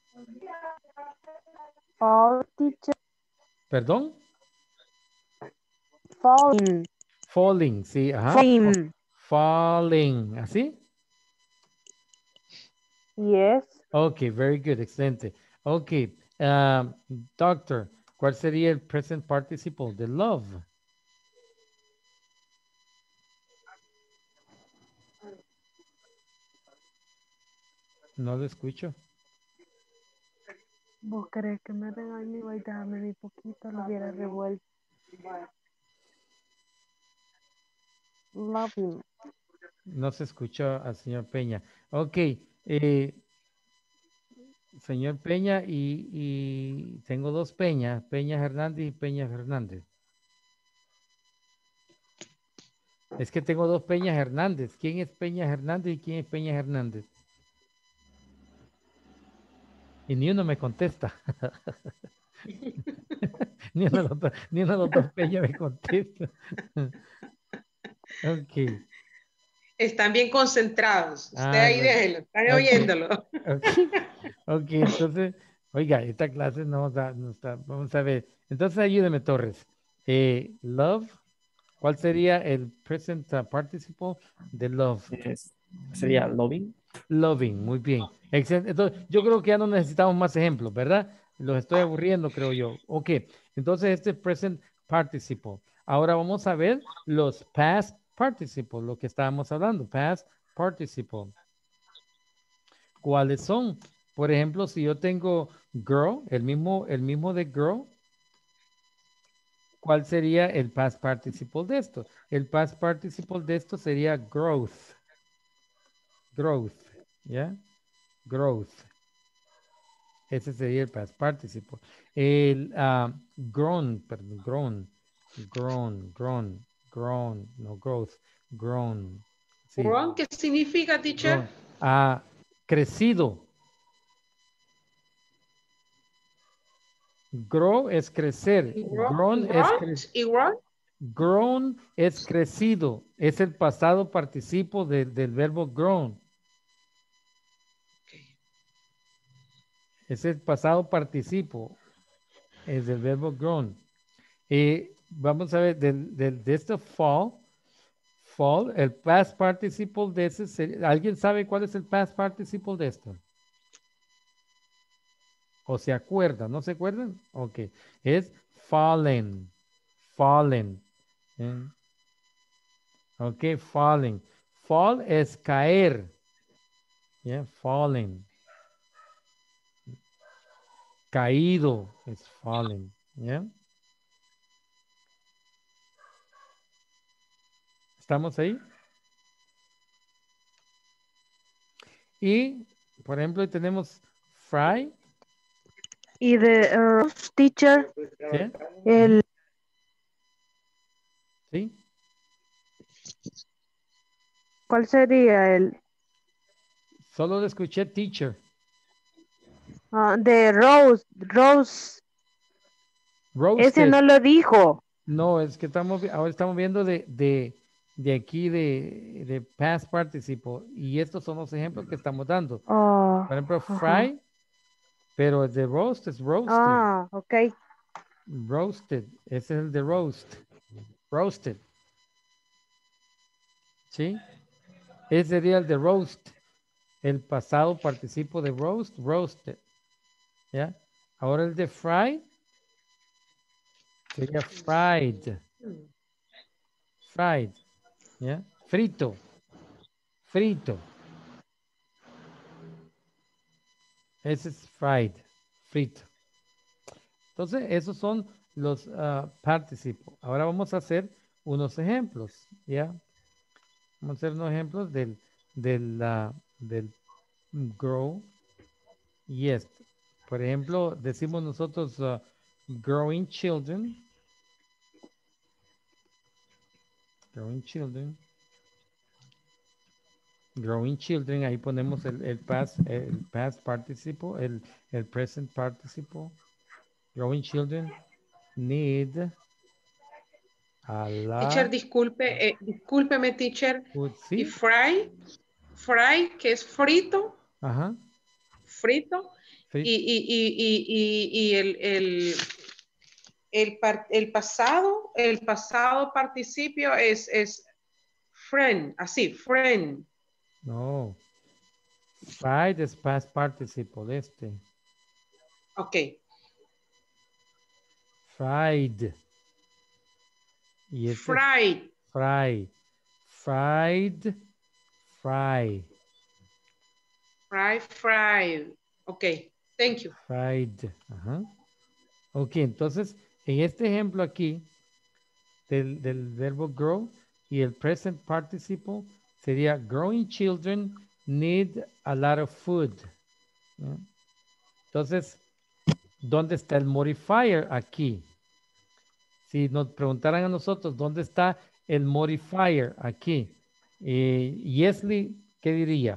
S3: Fall, teacher.
S1: ¿Perdón?
S3: Falling.
S1: Falling, sí, ajá.
S3: Falling.
S1: Falling, ¿así?
S3: Yes.
S1: Ok, very good, excelente. Ok, um, doctor, ¿cuál sería el present participle de love? No lo escucho.
S3: ¿Vos crees que me regañe y déjame mi poquito? Lo hubiera revuelto. Loving.
S1: No se escuchó al señor Peña. Ok, eh, señor Peña y, y tengo dos Peñas, Peña Hernández y Peña Hernández. Es que tengo dos Peñas Hernández. ¿Quién es Peña Hernández y quién es Peña Hernández? Y ni uno me contesta. ni, uno de los dos, ni uno de los dos Peña me contesta. Ok.
S8: Están bien concentrados. Usted
S1: Ah,
S8: ahí
S1: no.
S8: déjelo, están
S1: Ok,
S8: oyéndolo.
S1: ok. Ok, entonces, oiga, esta clase no, da- no está, vamos a ver. Entonces, ayúdeme, Torres. Eh, love, ¿cuál sería el present uh, participle de love?
S4: Es- sería loving.
S1: Loving, muy bien. Excelente. Entonces, yo creo que ya no necesitamos más ejemplos, ¿verdad? Los estoy aburriendo, creo yo. Ok, entonces este es present participle. Ahora vamos a ver los past participle, lo que estábamos hablando, past participle. ¿Cuáles son? Por ejemplo, si yo tengo girl, el mismo, el mismo de girl, ¿cuál sería el past participle de esto? El past participle de esto sería growth. Growth, ¿ya? Growth. Ese sería el past participle. El uh, grown, perdón, grown, grown, grown, grown, no growth, grown. Sí,
S8: Grown, ¿qué significa, teacher?
S1: grown. Ha crecido. Grow es crecer. Grown es
S8: Grown
S1: crecer.
S8: y grown.
S1: Grown es crecido. Es el pasado participo de, del verbo grown. Es el pasado participo. Es del verbo grown. Eh, vamos a ver, del, del, de este fall, fall, el past participle de ese, sería- ¿alguien sabe cuál es el past participle de esto? ¿O se acuerdan? ¿No se acuerdan? Ok. Es fallen. Fallen. ¿eh? Ok, falling. Fall es caer. Yeah, falling. Caído es falling. Yeah. ¿Estamos ahí? Y, por ejemplo, tenemos fry.
S3: Y de roast, teacher,
S1: ¿Sí?
S3: el,
S1: ¿Sí?
S3: ¿cuál sería el
S1: Solo le escuché teacher.
S3: ah, de roast, roast? Ese
S1: Roasted.
S3: no lo dijo.
S1: No, es que estamos, vi- ahora estamos viendo de, de, de aquí de, de past participle. Y estos son los ejemplos que estamos dando.
S3: Oh,
S1: Por ejemplo,
S3: ajá.
S1: fry, pero el de roast es roasted.
S3: Ah, ok.
S1: Roasted. Ese es el de roast. Roasted. ¿Sí? Ese sería el de roast. El pasado participo de roast, roasted. ¿Ya? Ahora el de fry sería fried. Fried. ¿Ya? Frito. Frito. Ese es fried. Frito. Entonces, esos son los uh, participos. Ahora vamos a hacer unos ejemplos. ¿Ya? Vamos a hacer unos ejemplos del, del, uh, del grow y este. Por ejemplo, decimos nosotros uh, growing children. Growing children. Growing children, ahí ponemos el, el past, el past participle, el, el present participle. Growing children need a
S8: Teacher,
S1: lot
S8: disculpe, eh, discúlpeme, teacher.
S1: food.
S8: Y
S1: Sí,
S8: fry, fry, que es frito,
S1: ajá.
S8: frito.
S1: Frito.
S8: Y, y, y, y, y, y el, el, el, par- el pasado, el pasado participio es, es friend, así, friend.
S1: No. Fried es past participle, este.
S8: Ok.
S1: Fried. Y este es
S8: Fried,
S1: fry. Fried. Fry.
S8: fry, fried. Ok, thank you.
S1: Fried. Ajá. Ok, entonces, en este ejemplo aquí del, del verbo grow y el present participle sería growing children need a lot of food. ¿Ya? Entonces, ¿dónde está el modifier aquí? Si nos preguntaran a nosotros, ¿dónde está el modifier aquí? Eh, Yesley, ¿qué diría?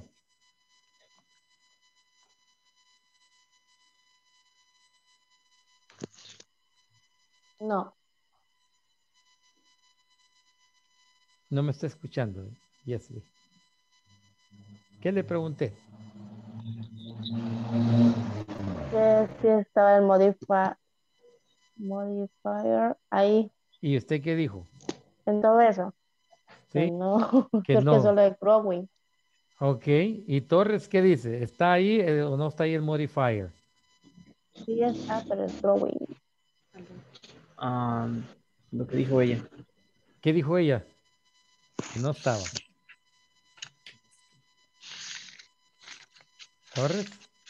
S9: No.
S1: No me está escuchando, Yesley. ¿Qué le pregunté?
S9: Que si estaba el modifi- modifier ahí
S1: ¿Y usted qué dijo?
S9: en todo eso. Que
S1: ¿Sí?
S9: no,
S1: Que
S9: porque
S1: no.
S9: solo es growing.
S1: Ok. ¿Y Torres qué dice? ¿Está ahí eh, o no está ahí el modifier?
S9: Sí está, pero es growing.
S4: Ah, lo que dijo ella.
S1: ¿Qué dijo ella? Que no estaba. ¿Torres?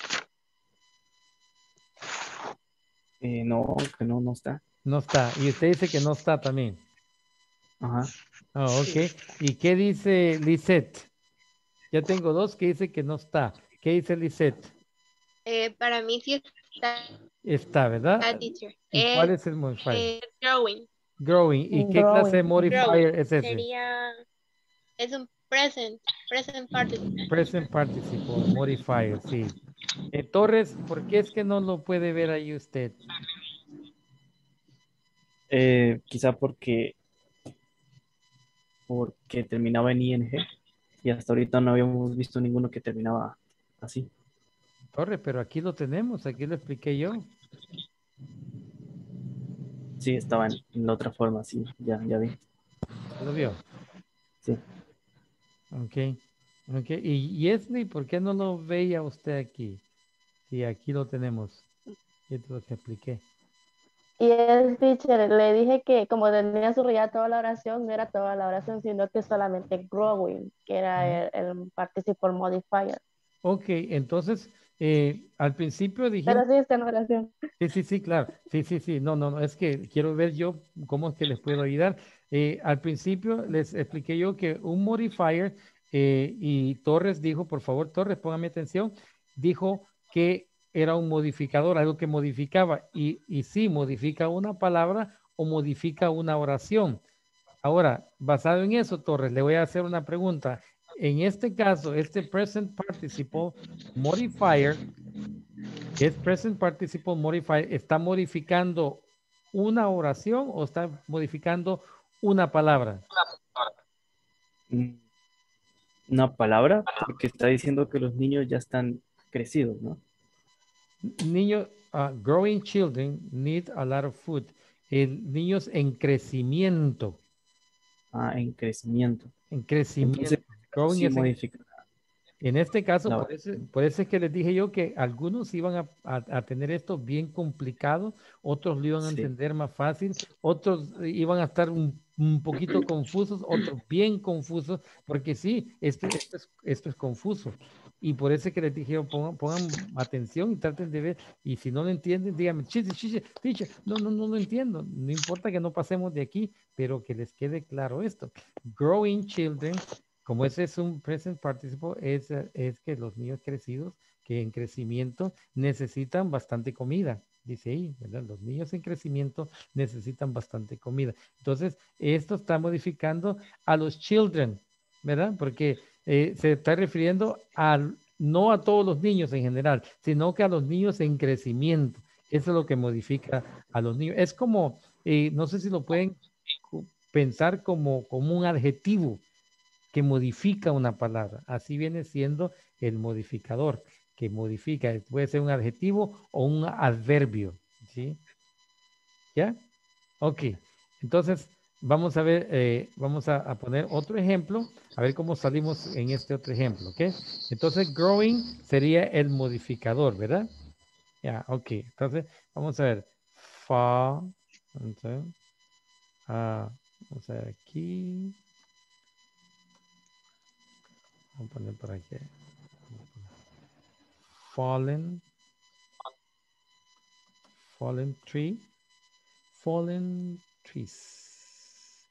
S4: Eh, no, que no, no está.
S1: No está. Y usted dice que no está también.
S4: Ajá.
S1: Ah, ok. ¿Y qué dice Lisette? Ya tengo dos que dice que no está. ¿Qué dice Lisette?
S7: Eh, para mí sí está,
S1: Está, ¿verdad?
S7: teacher.
S1: ¿Y cuál
S7: Es
S1: es el modifier?
S7: eh, growing.
S1: Growing. ¿Y qué clase de
S9: Growing.
S7: Growing.
S1: modifier es ese?
S7: Sería, es un present, present participle.
S1: Present participle, modifier, sí. Eh, Torres, ¿por qué es que no lo puede ver ahí usted?
S4: Eh, quizá porque, porque terminaba en ing y hasta ahorita no habíamos visto ninguno que terminaba así.
S1: Torres, pero aquí lo tenemos, aquí lo expliqué yo.
S4: Sí, estaba en, en la otra forma, sí, ya, ya vi.
S1: ¿Lo vio?
S4: Sí.
S1: Ok. Ok. ¿Y Yesley, por qué no lo veía usted aquí? Sí, aquí lo tenemos. Y esto es lo que expliqué.
S9: Y el teacher le dije que como tenía subrayada toda la oración, no era toda la oración, sino que solamente growing, que era el, el participle modifier.
S1: Ok, entonces, eh, al principio dijimos...
S9: Pero sí está en oración.
S1: Sí, sí, sí, claro. Sí, sí, sí. No, no, no. Es que quiero ver yo cómo es que les puedo ayudar. Eh, al principio les expliqué yo que un modifier, eh, y Torres dijo, por favor, Torres, póngame atención, dijo que era un modificador, algo que modificaba. Y, y sí, modifica una palabra o modifica una oración. Ahora, basado en eso, Torres, le voy a hacer una pregunta. En este caso, este present participle modifier, que es present participle modifier, ¿está modificando una oración o está modificando una palabra?
S4: Mm, Una palabra, porque está diciendo que los niños ya están crecidos, ¿no?
S1: Niños, uh, growing children need a lot of food. El, niños en crecimiento.
S4: Ah, en crecimiento.
S1: En crecimiento.
S4: Entonces,
S1: Growing
S4: sí
S1: es en,
S4: modifica.
S1: en este caso,
S4: La-
S1: por eso, por eso es que les dije yo que algunos iban a, a- a tener esto bien complicado, otros lo iban a
S4: Sí.
S1: entender más fácil, otros iban a estar un, un poquito confusos, otros bien confusos, porque sí, esto, esto, es, esto es confuso. Y por eso es que les dije yo, pongan, pongan atención y traten de ver, y si no lo entienden, díganme, chiste, chiste, teacher, no, no, no lo entiendo, no importa que no pasemos de aquí, pero que les quede claro esto. Growing children, como ese es un present participle, es, eh, es que los niños crecidos, que en crecimiento necesitan bastante comida. Dice ahí, ¿verdad? Los niños en crecimiento necesitan bastante comida. Entonces, esto está modificando a los children, ¿verdad? Porque eh, se está refiriendo al, no a todos los niños en general, sino que a los niños en crecimiento. Eso es lo que modifica a los niños. Es como, eh, no sé si lo pueden pensar como, como un adjetivo que modifica una palabra. Así viene siendo el modificador, que modifica, puede ser un adjetivo o un adverbio. ¿Sí? ¿Ya? Ok. Entonces, vamos a ver, eh, vamos a, a poner otro ejemplo, a ver cómo salimos en este otro ejemplo. ¿Ok? Entonces, growing sería el modificador, ¿verdad? Ya, ok. Entonces, vamos a ver. Fa, entonces, ah, vamos a ver aquí. Vamos a poner por aquí. Fallen. Fallen tree. Fallen trees.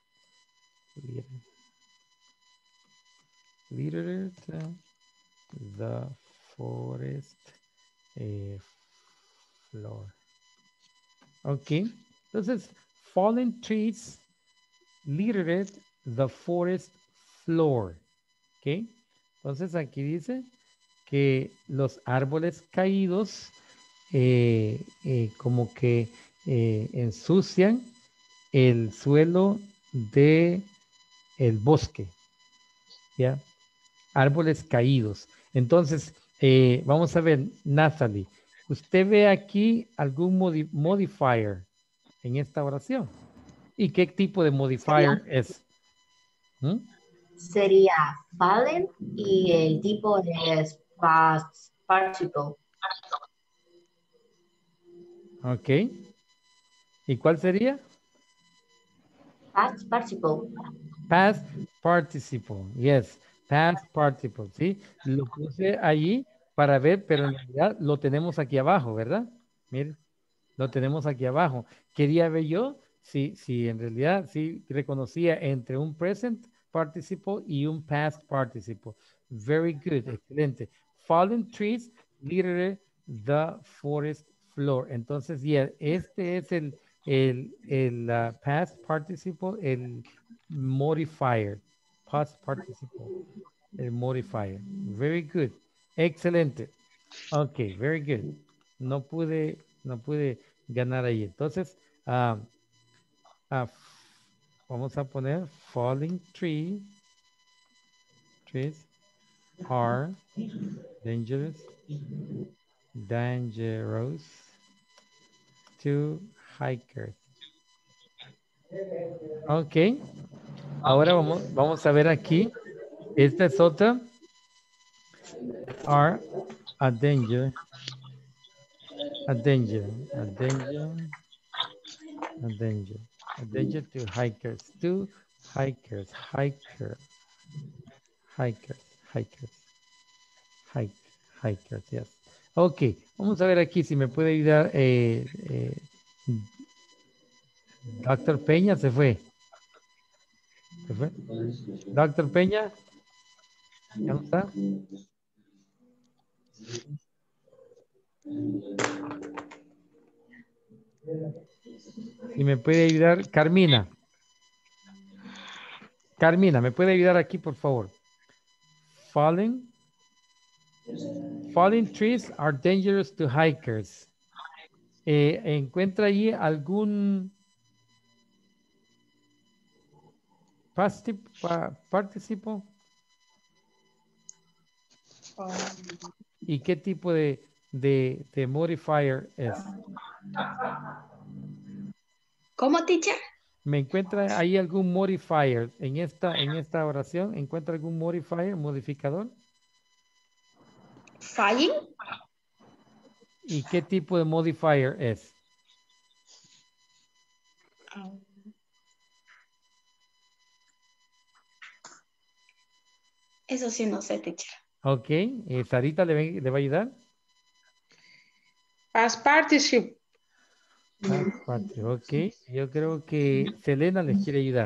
S1: Litter the forest eh, floor. Ok. Entonces, fallen trees littered the forest floor. Ok. Entonces aquí dice que los árboles caídos eh, eh, como que eh, ensucian el suelo de el bosque, ¿ya? Árboles caídos. Entonces, eh, vamos a ver, Natalie, ¿usted ve aquí algún modi modifier en esta oración? ¿Y qué tipo de modifier
S2: Sería,
S1: es? ¿Mm?
S2: sería fallen y el tipo es past participle.
S1: Ok. ¿Y cuál sería?
S2: Past participle.
S1: Past participle. Yes, past participle. ¿Sí? Lo puse allí para ver, pero en realidad lo tenemos aquí abajo, ¿verdad? Mire, lo tenemos aquí abajo. Quería ver yo si, si en realidad sí reconocía entre un present participle y un past participle. Very good, excelente. Fallen trees litter the forest floor. Entonces, yeah, este es el, el, el uh, past participle, el modifier. Past participle, el modifier. Very good. Excelente. Ok, very good. No pude, no pude ganar ahí. Entonces, uh, uh, vamos a poner falling tree, trees are dangerous, dangerous to hikers. Ok. Ahora vamos, vamos a ver aquí. Esta es otra. Are a danger A danger, a danger, a danger, a danger to hikers, to hikers, hiker, hikers, hikers, hike, hikers, yes. Ok, vamos a ver aquí si me puede ayudar. Eh, eh, doctor Peña se fue. ¿Se fue? doctor Peña, ¿ya no está? Si me puede ayudar, Carmina. Carmina, ¿me puede ayudar aquí, por favor? Falling. Falling trees are dangerous to hikers. Eh, ¿Encuentra allí algún participo? ¿Y qué tipo de, de, de modifier es?
S11: ¿Cómo, teacher?
S1: ¿Me encuentra ahí algún modifier en esta, en esta oración? ¿Encuentra algún modifier, modificador?
S11: Falling.
S1: ¿Y qué tipo de modifier es?
S11: Eso sí no sé, teacher.
S1: Ok, eh, Sarita le, le va a ayudar.
S8: Past participle.
S1: Past participle, ok. Yo creo que Selena les quiere ayudar.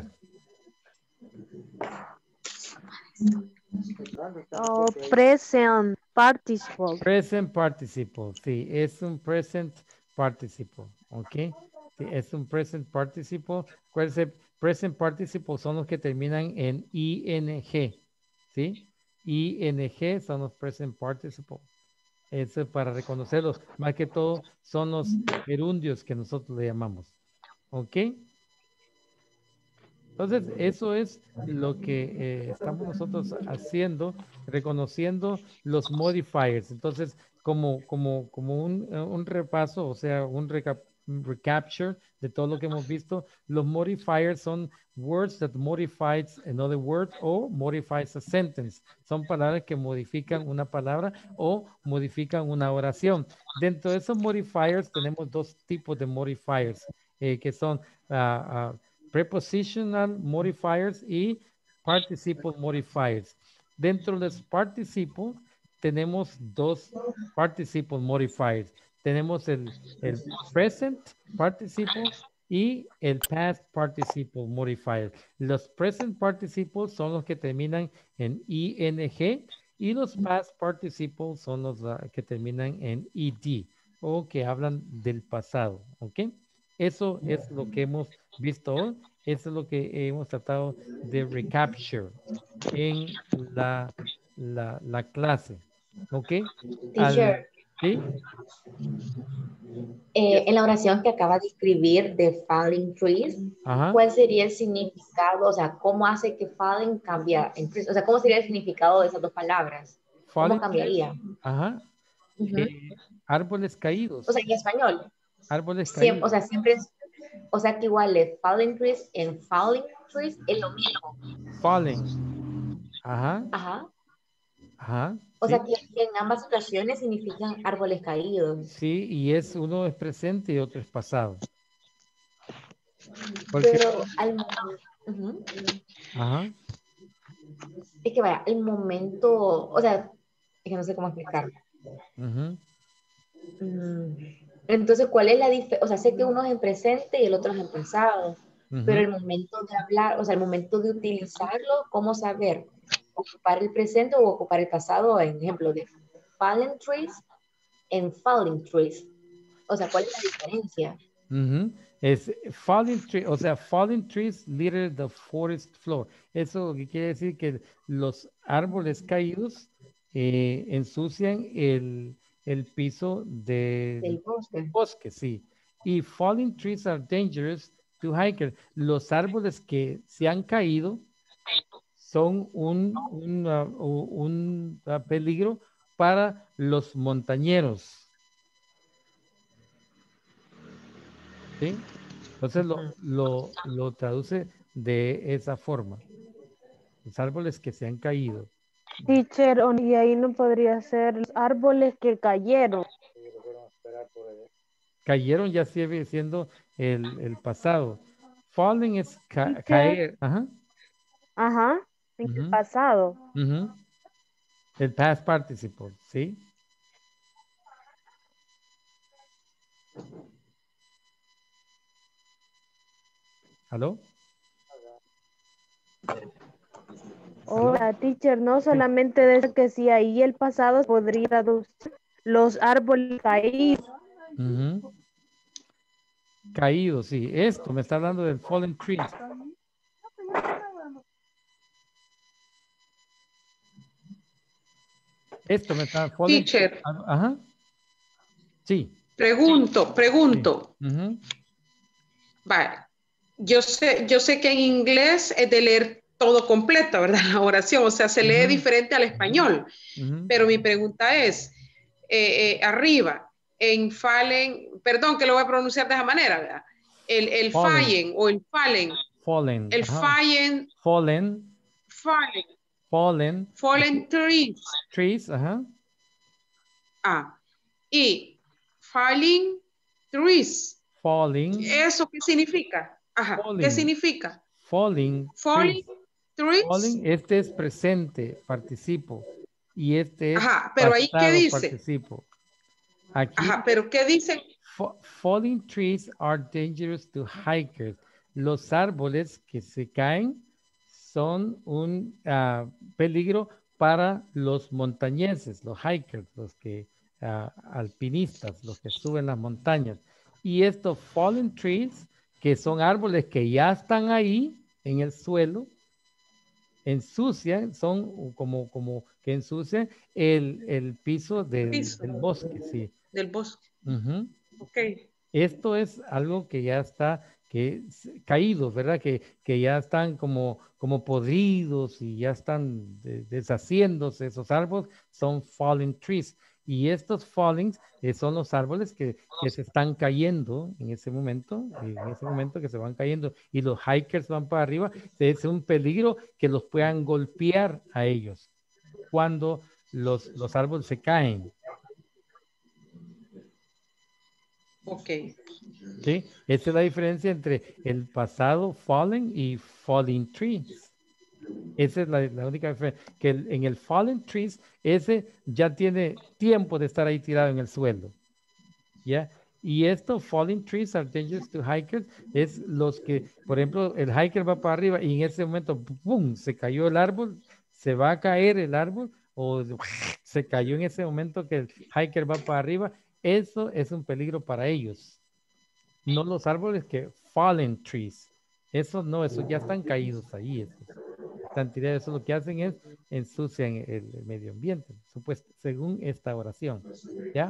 S3: Oh, present participle.
S1: Present participle, sí, es un present participle, ok. Sí, es un present participle. Acuérdense, present participle son los que terminan en ing, ¿sí? ing son los present participle. Eso es para reconocerlos. Más que todo son los gerundios que nosotros le llamamos, ok. Entonces, eso es lo que eh, estamos nosotros haciendo, reconociendo los modifiers. Entonces, como, como, como un, un repaso, o sea, un recap recapture de todo lo que hemos visto, los modifiers son words that modifies another word o modifies a sentence. Son palabras que modifican una palabra o modifican una oración. Dentro de esos modifiers tenemos dos tipos de modifiers, eh, que son uh, uh, prepositional modifiers y participle modifiers. Dentro de los participles tenemos dos participle modifiers. Tenemos el, el present participle y el past participle modifier. Los present participles son los que terminan en ing y los past participles son los uh, que terminan en ed o que hablan del pasado, ¿ok? Eso es lo que hemos visto hoy. Eso es lo que hemos tratado de recapture en la, la, la clase. ¿Ok?
S2: Teacher,
S1: Al, ¿sí?
S2: eh, en la oración que acaba de escribir de falling trees,
S1: Ajá.
S2: ¿cuál sería el significado? O sea, ¿cómo hace que falling cambia en trees? O sea, ¿cómo sería el significado de esas dos palabras? ¿Cómo
S1: Falling
S2: cambiaría?
S1: trees. Ajá.
S2: Uh-huh.
S1: Eh, árboles caídos.
S2: O sea, en español.
S1: Árboles
S2: Siempre,
S1: caídos.
S2: o sea, siempre es, o sea, que igual de falling trees en falling trees es lo mismo.
S1: Falling. Ajá.
S2: Ajá.
S1: Ajá.
S2: O
S1: ¿sí?
S2: sea, que, que en ambas situaciones significan árboles caídos.
S1: Sí, y es uno es presente y otro es pasado. Porque...
S2: Pero al momento... Uh-huh.
S1: Ajá.
S2: Es que vaya, el momento, o sea, es que no sé cómo explicarlo.
S1: Uh-huh.
S2: Mm, entonces, ¿cuál es la diferencia? O sea, sé que uno es en presente y el otro es en pasado, uh-huh. Pero el momento de hablar, o sea, el momento de utilizarlo, ¿cómo saber? ¿Ocupar el presente o ocupar el pasado? En ejemplo, de fallen trees en falling trees. O sea, ¿cuál es la diferencia?
S1: Uh-huh. Es falling tree, o sea, falling trees litter the forest floor. Eso quiere decir que los árboles caídos eh, ensucian el, el piso de,
S2: del bosque.
S1: del bosque, sí. Y falling trees are dangerous to hikers. Los árboles que se han caído son un, un, uh, un uh, peligro para los montañeros. ¿Sí? Entonces lo, lo, lo traduce de esa forma. Los árboles que se han caído.
S3: Teacher, y ahí no podría ser los árboles que cayeron.
S1: cayeron ya sigue siendo el, el pasado. Falling es ca
S3: Teacher.
S1: caer. Ajá.
S3: Ajá, en el
S1: Ujú,
S3: pasado.
S1: ujú. El past participle, ¿sí? ¿Aló?
S3: Hola, teacher, no solamente de que si ahí el pasado podría traducir los árboles caídos.
S1: Ujú. Caído, sí. Esto me está hablando del fallen trees. Esto me está fallen.
S8: Teacher,
S1: Ajá. Sí.
S8: pregunto,
S1: Sí.
S8: pregunto.
S1: Ujú,
S8: Vale. Yo sé, yo sé que en inglés es de leer todo completo, ¿verdad? La oración, o sea, se lee
S1: ujú,
S8: diferente al español.
S1: ujú.
S8: Pero mi pregunta es, eh, eh, arriba, en fallen, perdón que lo voy a pronunciar de esa manera, ¿verdad? El, el
S1: Fallen.
S8: fallen o el fallen,
S1: Fallen.
S8: el
S1: Ajá.
S8: fallen,
S1: Fallen.
S8: fallen,
S1: Fallen.
S8: fallen trees.
S1: Trees. Ajá.
S8: Ah, y falling trees.
S1: Falling.
S8: ¿Eso qué significa? Ajá, ¿qué
S1: Falling.
S8: significa?
S1: Falling.
S8: Falling
S1: Trees.
S8: trees.
S1: Falling. Este es presente, participo. Y este es
S8: Ajá, pero ahí ¿qué
S1: pasado,
S8: dice?
S1: participo. Aquí,
S8: Ajá, pero ¿qué dice?
S1: fa- falling trees are dangerous to hikers. Los árboles que se caen son un ah, peligro para los montañeses, los hikers, los que ah, alpinistas, los que suben las montañas. Y estos fallen trees, que son árboles que ya están ahí en el suelo, ensucian, son como, como que ensucian el, el piso del,
S8: Piso
S1: del bosque, sí.
S8: del bosque.
S1: Ujú.
S8: Ok.
S1: Esto es algo que ya está que es caído, ¿verdad? Que, que ya están como, como podridos y ya están de- deshaciéndose esos árboles, son fallen trees. Y estos fallings eh, son los árboles que, que se están cayendo en ese momento, en ese momento que se van cayendo y los hikers van para arriba, es un peligro que los puedan golpear a ellos cuando los, los árboles se caen.
S8: Ok.
S1: ¿Sí? Esa es la diferencia entre el pasado fallen y falling trees. Esa es la, la única diferencia. Que el- en el fallen trees, ese ya tiene tiempo de estar ahí tirado en el suelo. ¿Ya? Y esto, falling trees are dangerous to hikers, es los que, por ejemplo, el hiker va para arriba y en ese momento, ¡pum!, se cayó el árbol, se va a caer el árbol o se cayó en ese momento que el hiker va para arriba. Eso es un peligro para ellos. No los árboles que fallen trees. Esos no, esos ya están caídos ahí. Esos. Están tirados. Eso lo que hacen es ensucian el, el medio ambiente, supuesto, según esta oración. ¿Ya?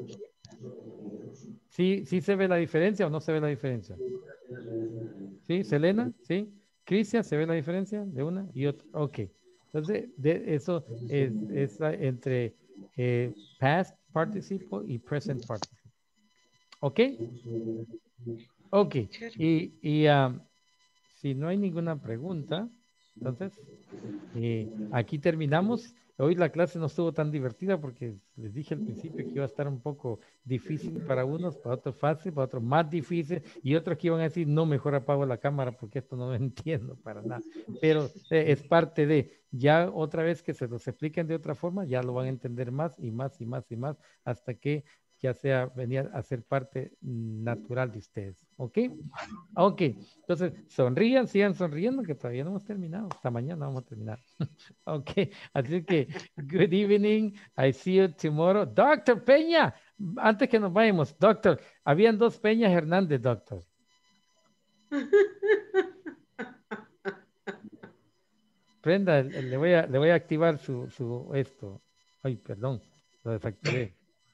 S1: ¿Sí, ¿Sí se ve la diferencia o no se ve la diferencia? ¿Sí? ¿Selena? ¿Sí? ¿Cristian? ¿Se ve la diferencia de una y otra? Ok. Entonces, de, eso es, es la- entre eh, past participle y present participle. ¿Ok? Ok. Y, y um, si no hay ninguna pregunta, entonces eh, aquí terminamos. Hoy la clase no estuvo tan divertida porque les dije al principio que iba a estar un poco difícil para unos, para otros fácil, para otros más difícil y otros que iban a decir, no, mejor apago la cámara porque esto no lo entiendo para nada. Pero eh, es parte de, ya otra vez que se los expliquen de otra forma, ya lo van a entender más y más y más y más hasta que ya sea venir a ser parte natural de ustedes. ¿Ok? Ok, entonces sonrían, sigan sonriendo que todavía no hemos terminado. Hasta mañana vamos a terminar. Ok, así que good evening. I see you tomorrow. Doctor Peña, antes que nos vayamos, doctor, habían dos Peñas Hernández, doctor. Prenda, le voy a, le voy a activar su, su esto. Ay, perdón, lo desactivé.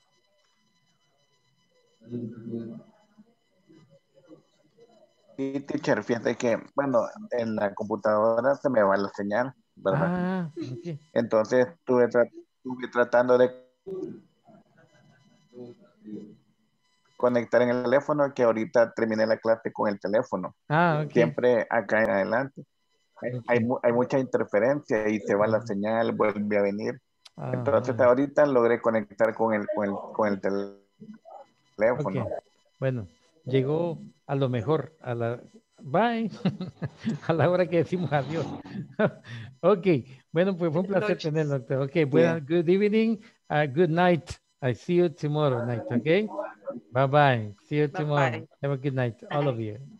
S12: Sí, teacher, fíjate que, bueno, en la computadora se me va la señal, ¿verdad?
S1: Ah, ok.
S12: Entonces estuve, tra- estuve tratando de conectar en el teléfono, que ahorita terminé la clase con el teléfono.
S1: Ah, ok.
S12: Siempre acá en adelante. Hay,
S1: Ok.
S12: hay, mu- hay mucha interferencia y se va la señal, vuelve a venir. Entonces
S1: Ah,
S12: ahorita logré conectar con el, con el, con el tel-
S1: ok.
S12: teléfono.
S1: Bueno, llegó a lo mejor, a la... Bye. A la hora que decimos adiós. Ok, bueno, pues fue un placer tenerlo, doctor. Ok, buenas, good evening, uh, good night. I see you tomorrow night, okay? Bye-bye. See you tomorrow.
S8: Bye-bye.
S1: Have a good night, all of you.